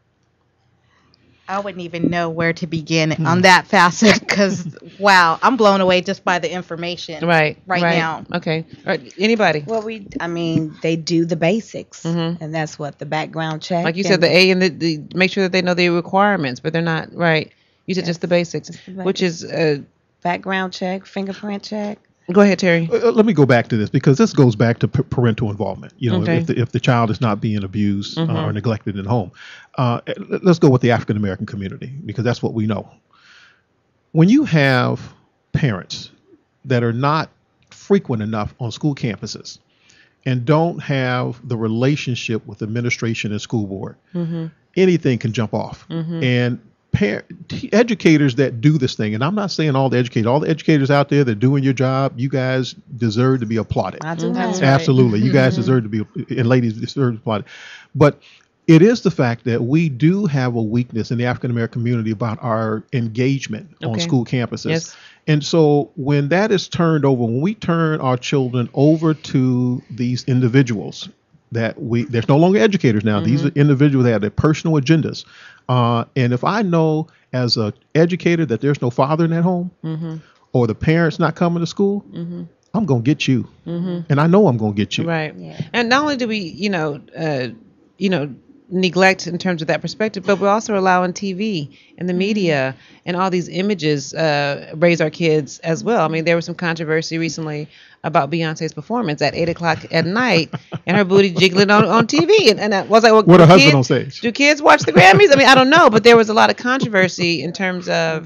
I wouldn't even know where to begin on that facet because, wow, I'm blown away just by the information Right. right, now. Okay. All right. Anybody? Well, we, I mean, they do the basics, Mhm. and that's what the background check. Like you said, and- the A and the, the make sure that they know the requirements, but they're not right. You said just the basics, Just the which is uh, background check, fingerprint check. go ahead, Terry. Uh, let me go back to this because this goes back to p- parental involvement. You know, Okay. if, the, if the child is not being abused uh, Mhm. or neglected in home. Uh, let- let's go with the African American community because that's what we know. When you have parents that are not frequent enough on school campuses and don't have the relationship with administration and school board, Mm-hmm. anything can jump off. Mhm. And par- t- educators that do this thing, and I'm not saying all the educators, all the educators out there that are doing your job, you guys deserve to be applauded. I do That's know. right. Absolutely. You guys Mhm. deserve to be, and ladies deserve to be applauded. But it is the fact that we do have a weakness in the African American community about our engagement on Okay. school campuses. Yes. And so when that is turned over, when we turn our children over to these individuals, that we there's no longer educators now. These are individuals that have their personal agendas. Uh, and if I know as a educator that there's no father in that home, Mm-hmm. or the parents not coming to school, Mm-hmm. I'm gonna get you, Mm-hmm. and I know I'm gonna get you. Right. Yeah. And not only do we, you know, uh, you know, neglect in terms of that perspective, but we're also allowing T V and the media and all these images uh, raise our kids as well. I mean, there was some controversy recently about Beyonce's performance at eight o'clock at night and her booty jiggling on, on T V. And, and I was like, well, With her do husband kids- on stage. Do kids watch the Grammys? I mean, I don't know, but there was a lot of controversy in terms of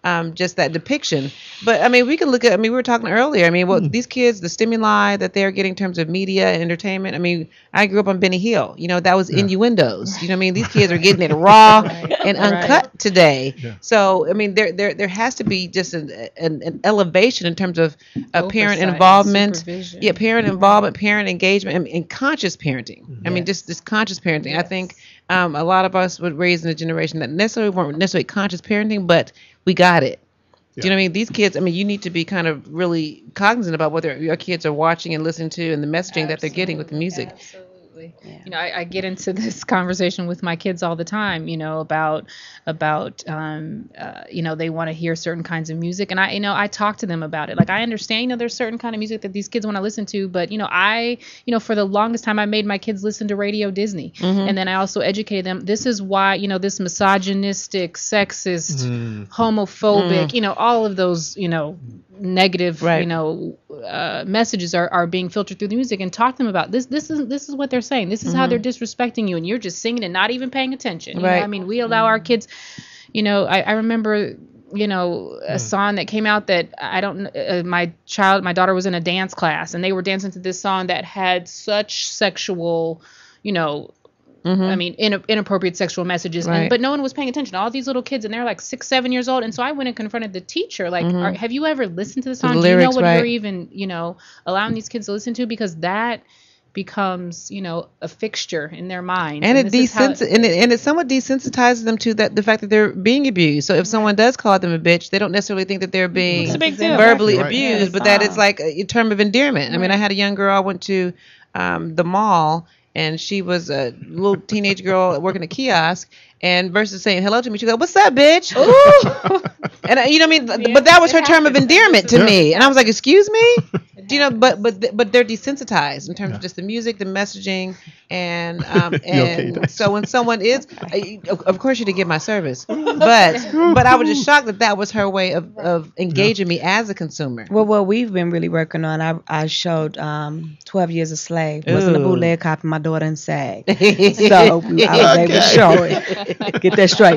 um, just that depiction. But I mean, we can look at. I mean, we were talking earlier. I mean, what these kids, the stimuli that they're getting in terms of media and entertainment. I mean, I grew up on Benny Hill. You know, that was Yeah. innuendos. You know what I mean? These kids are getting it raw Right, and right. uncut today. Yeah. So I mean, there there there has to be just an an, an elevation in terms of uh, parent Oversight, involvement. supervision. Yeah, parent involvement, parent engagement, and, and conscious parenting. I mean, Yes. just this conscious parenting. I Yes. think um, a lot of us were raised in a generation that necessarily weren't necessarily conscious parenting, but we got it. Do you know what I mean? These kids, I mean, you need to be kind of really cognizant about what their- your kids are watching and listening to and the messaging that they're getting with the music. Absolutely. You know, I, I get into this conversation with my kids all the time, you know, about about um, uh, you know, they want to hear certain kinds of music, and I, you know, I talk to them about it. Like, I understand, you know, there's certain kind of music that these kids want to listen to, but you know, I, you know, for the longest time, I made my kids listen to Radio Disney, Mhm. and then I also educated them. This is why, you know, this misogynistic, sexist, Mm. homophobic, Mm. you know, all of those, you know, negative, Right. you know, uh, messages are, are being filtered through the music, and talk to them about this. This is this is what they're saying. This is how Mhm. they're disrespecting you, and you're just singing and not even paying attention. You know, Right. I mean, we allow our kids. You know, I, I remember, you know, a song that came out that I don't. Uh, my child, my daughter was in a dance class, and they were dancing to this song that had such sexual, you know. Mhm. I mean, in, inappropriate sexual messages, Right. and, but no one was paying attention. All these little kids, and they're like six, seven years old. And so I went and confronted the teacher, like, Mhm. are, have you ever listened to the The song? Do you lyrics, know what right. you're even, you know, allowing these kids to listen to? Because that becomes, you know, a fixture in their minds. And it this is how- desens- and it and it somewhat desensitizes them to that the fact that they're being abused. So if someone does call them a bitch, they don't necessarily think that they're being It's a big deal. verbally Exactly right. abused, Yeah, but that it's it's like a, a term of endearment. I mean, I had a young girl. I went to um, the mall, and she was a little teenage girl working a kiosk. And versus saying hello to me, she goes, "What's up, bitch?" Ooh. And uh, you know what I mean? Yeah, But that was it her term of happens. endearment to Yeah. me, and I was like, "Excuse me." It Do you know? happens. But but th- but they're desensitized in terms Yeah. of just the music, the messaging, and um You okay, and Dax? so when someone is, I- of of course you did give my service, but but I was just shocked that that was her way of, of engaging me as a consumer. Well, what we've been really working on, I I showed um, twelve Years a Slave. Wasn't a Ooh. bootleg copy. My daughter and SAG. So we- I was able to show it. Get that straight.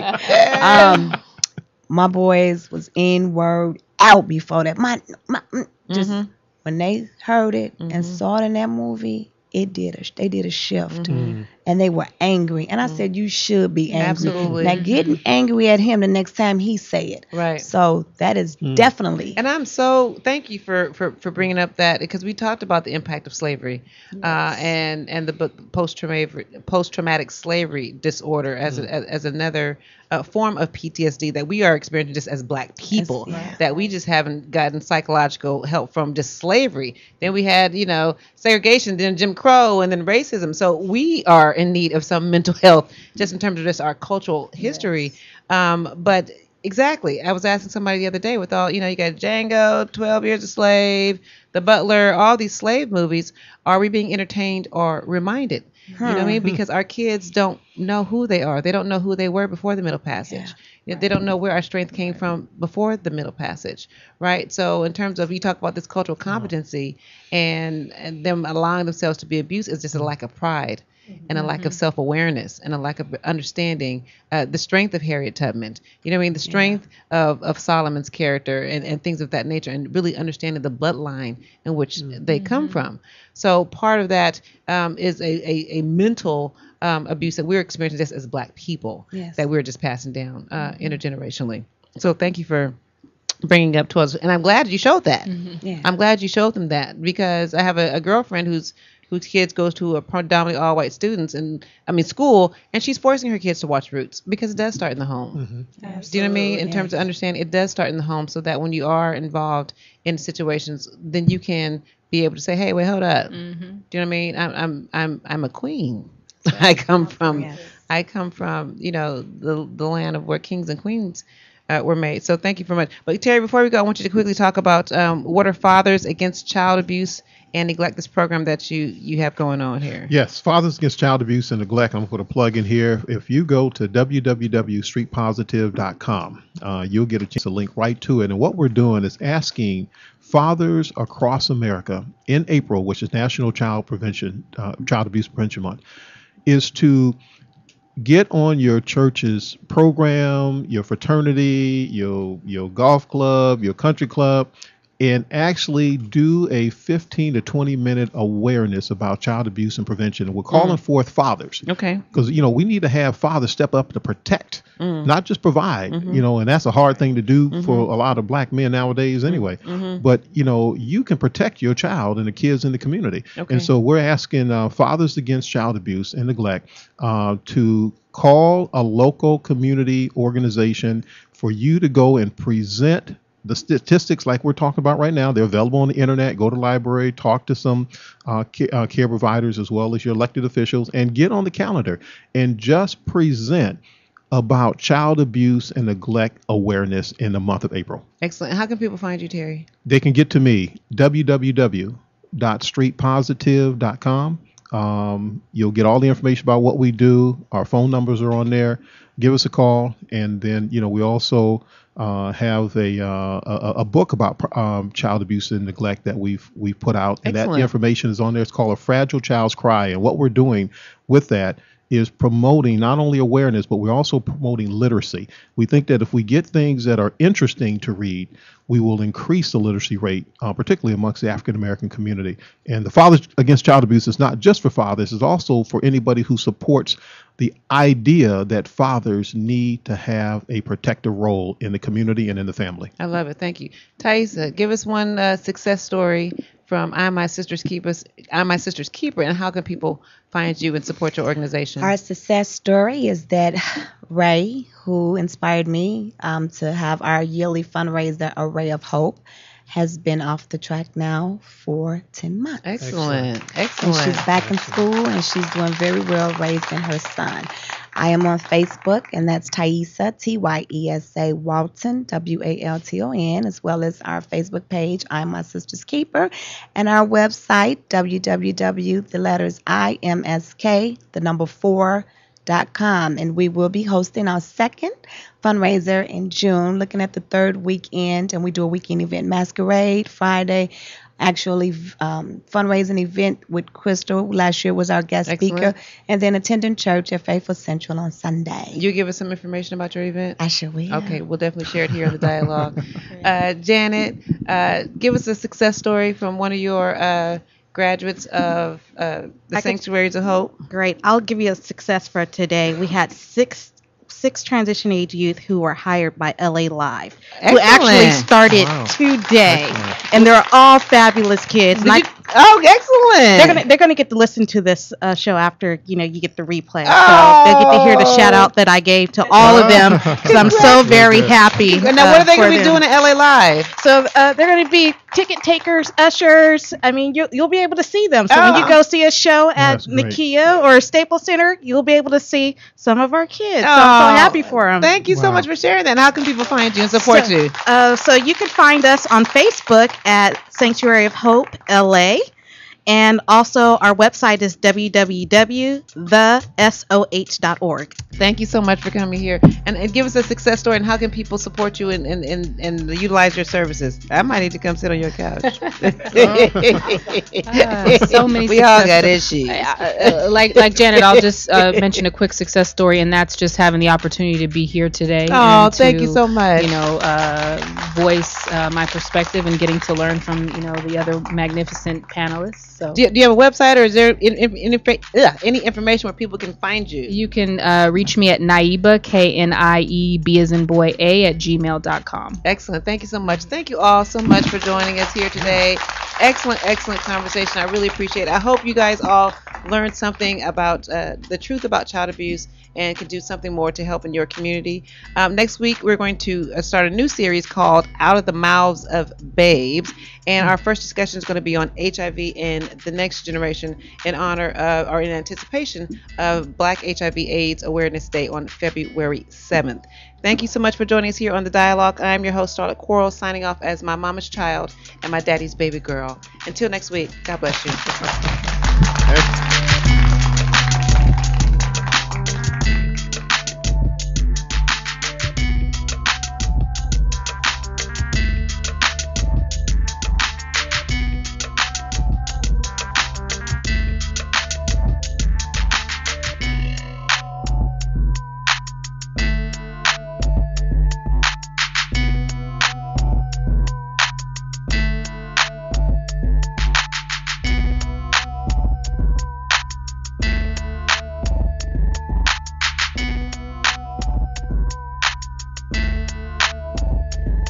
Um, my boys was in word out before that. My, my mm, just Mhm. when they heard it Mhm. and saw it in that movie, it did a they did a shift. Mhm. And they were angry. And I said, you should be angry. Absolutely. Now, getting angry at him the next time he say it. Right. So that is definitely. And I'm so thank you for, for, for bringing up that, because we talked about the impact of slavery uh, and and the book post traumatic post traumatic slavery disorder as a, as, as another uh, form of P T S D that we are experiencing just as Black people, yeah. that we just haven't gotten psychological help from just slavery. Then we had, you know, segregation, then Jim Crow, and then racism. So we are in need of some mental health just in terms of just our cultural history. Um, but exactly, I was asking somebody the other day, with all, you know, you got Django, twelve Years a Slave, The Butler, all these slave movies, are we being entertained or reminded? You know what I mean? Because our kids don't know who they are. They don't know who they were before the Middle Passage. You know, they don't know where our strength came from before the Middle Passage, right? So in terms of, you talk about this cultural competency and, and them allowing themselves to be abused, is just a lack of pride and a lack of self-awareness and a lack of understanding uh, the strength of Harriet Tubman. You know what I mean? The strength of, of Solomon's character and, and things of that nature, and really understanding the bloodline in which they come from. So part of that um, is a, a, a mental um, abuse that we're experiencing just as Black people, Yes. that we're just passing down uh, intergenerationally. So thank you for bringing it up to us. And I'm glad you showed that. Yeah. I'm glad you showed them that, because I have a, a girlfriend who's whose kids goes to a predominantly all white students and I mean school, and she's forcing her kids to watch Roots, because it does start in the home. Do you know what I mean? In terms of understanding, it does start in the home, so that when you are involved in situations, then you can be able to say, "Hey, wait, hold up." Do you know what I mean? I'm I'm I'm I'm a queen. I come from Yes. I come from, you know, the the land of where kings and queens uh, were made. So thank you very much. But Terry, before we go, I want you to quickly talk about um, what are Fathers Against Child Abuse and Neglect, this program that you you have going on here. Yes, Fathers Against Child Abuse and Neglect. I'm going to put a plug in here. If you go to w w w dot street positive dot com, uh, you'll get a chance to link right to it. And what we're doing is asking fathers across America in April, which is National Child Prevention, uh, Child Abuse Prevention Month, is to get on your church's program, your fraternity, your your golf club, your country club, and actually do a fifteen to twenty minute awareness about child abuse and prevention. We're calling Mm. forth fathers. Okay. Because, you know, we need to have fathers step up to protect, Mm. not just provide, Mhm. you know, and that's a hard thing to do Mhm. for a lot of black men nowadays anyway. Mhm. But, you know, you can protect your child and the kids in the community. Okay. And so we're asking uh, Fathers Against Child Abuse and Neglect uh, to call a local community organization for you to go and present the statistics like we're talking about right now. They're available on the internet. Go to the library, talk to some uh, ca- uh, care providers as well as your elected officials, and get on the calendar and just present about child abuse and neglect awareness in the month of April. Excellent. How can people find you, Terry? They can get to me, w w w dot street positive dot com. Um, you'll get all the information about what we do. Our phone numbers are on there. Give us a call. And then, you know, we also uh, have a, uh, a a book about um, child abuse and neglect that we've we've put out. And Excellent. that information is on there. It's called A Fragile Child's Cry. And what we're doing with that is promoting not only awareness, but we're also promoting literacy. We think that if we get things that are interesting to read, we will increase the literacy rate, uh, particularly amongst the African American community. And the Fathers Against Child Abuse is not just for fathers, it's also for anybody who supports the idea that fathers need to have a protective role in the community and in the family. I love it. Thank you. Thaisa, give us one uh, success story from I'm My Sister's Keeper, I'm My Sister's Keeper, and how can people find you and support your organization? Our success story is that Ray, who inspired me um, to have our yearly fundraiser, A Ray of Hope, has been off the track now for ten months. Excellent. And Excellent. she's back in school and she's doing very well raising her son. I am on Facebook, and that's Thaisa, T Y E S A Walton, W A L T O N, as well as our Facebook page, I'm My Sister's Keeper, and our website, w w w dot the letters I M S K, the number four, dot com. And we will be hosting our second fundraiser in June, looking at the third weekend, and we do a weekend event masquerade Friday. Actually, um, fundraising event with Crystal last year was our guest Excellent. speaker, and then attending church at Faithful Central on Sunday. You give us some information about your event? I sure will. Okay, we'll definitely share it here in the dialogue. uh, Janet, uh, give us a success story from one of your uh, graduates of uh, the I could- Sanctuaries of Hope. Great. I'll give you a success for today. We had six six transition age youth who were hired by L A Live, who actually Excellent. started Wow. today, Excellent. and they're all fabulous kids. And Did I- you- oh, excellent. they're gonna they're gonna get to listen to this uh, show after you know you get the replay, Oh. so they get to hear the shout out that I gave to all of them because I'm so very happy. And now, what uh, are they for going to be them. doing at L A Live? So uh, they're going to be ticket takers, ushers. I mean, you, you'll be able to see them. So when Oh. you go see a show at That's great. Nikia or Staples Center, you'll be able to see some of our kids. So I'm Oh. so happy for them. Thank you so Wow. much for sharing that. And how can people find you and support so, you? Uh, so you can find us on Facebook at Sanctuary of Hope L A. And also our website is w w w dot the soh dot org. Thank you so much for coming here. And, and give us a success story and how can people support you and, and, and, and utilize your services? I might need to come sit on your couch. Ah, so many We all got success issues. Uh, like like Janet, I'll just uh, mention a quick success story, and that's just having the opportunity to be here today. Oh, and thank you to, so much. You know, uh, voice uh, my perspective and getting to learn from you know the other magnificent panelists. So Do you, do you have a website or is there in, in, in, ugh, any information where people can find you? you can uh, reach me at Naiba, K N I E B as in boy A, at gmail dot com. Excellent. Thank you so much. Thank you all so much for joining us here today. Excellent, excellent conversation. I really appreciate it. I hope you guys all learned something about uh, the truth about child abuse and can do something more to help in your community. Um, next week, we're going to uh, start a new series called Out of the Mouths of Babes. And our first discussion is going to be on H I V and the next generation in honor of, or in anticipation of Black H I V AIDS Awareness Day on February seventh. Thank you so much for joining us here on The Dialogue. I'm your host, Starlett Quarles, signing off as my mama's child and my daddy's baby girl. Until next week, God bless you.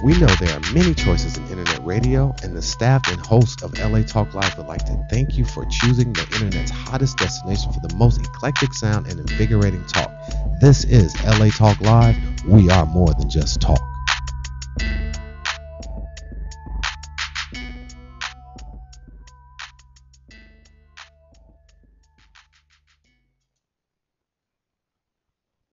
We know there are many choices in internet radio, and the staff and host of L A Talk Live would like to thank you for choosing the internet's hottest destination for the most eclectic sound and invigorating talk. This is L A Talk Live. We are more than just talk.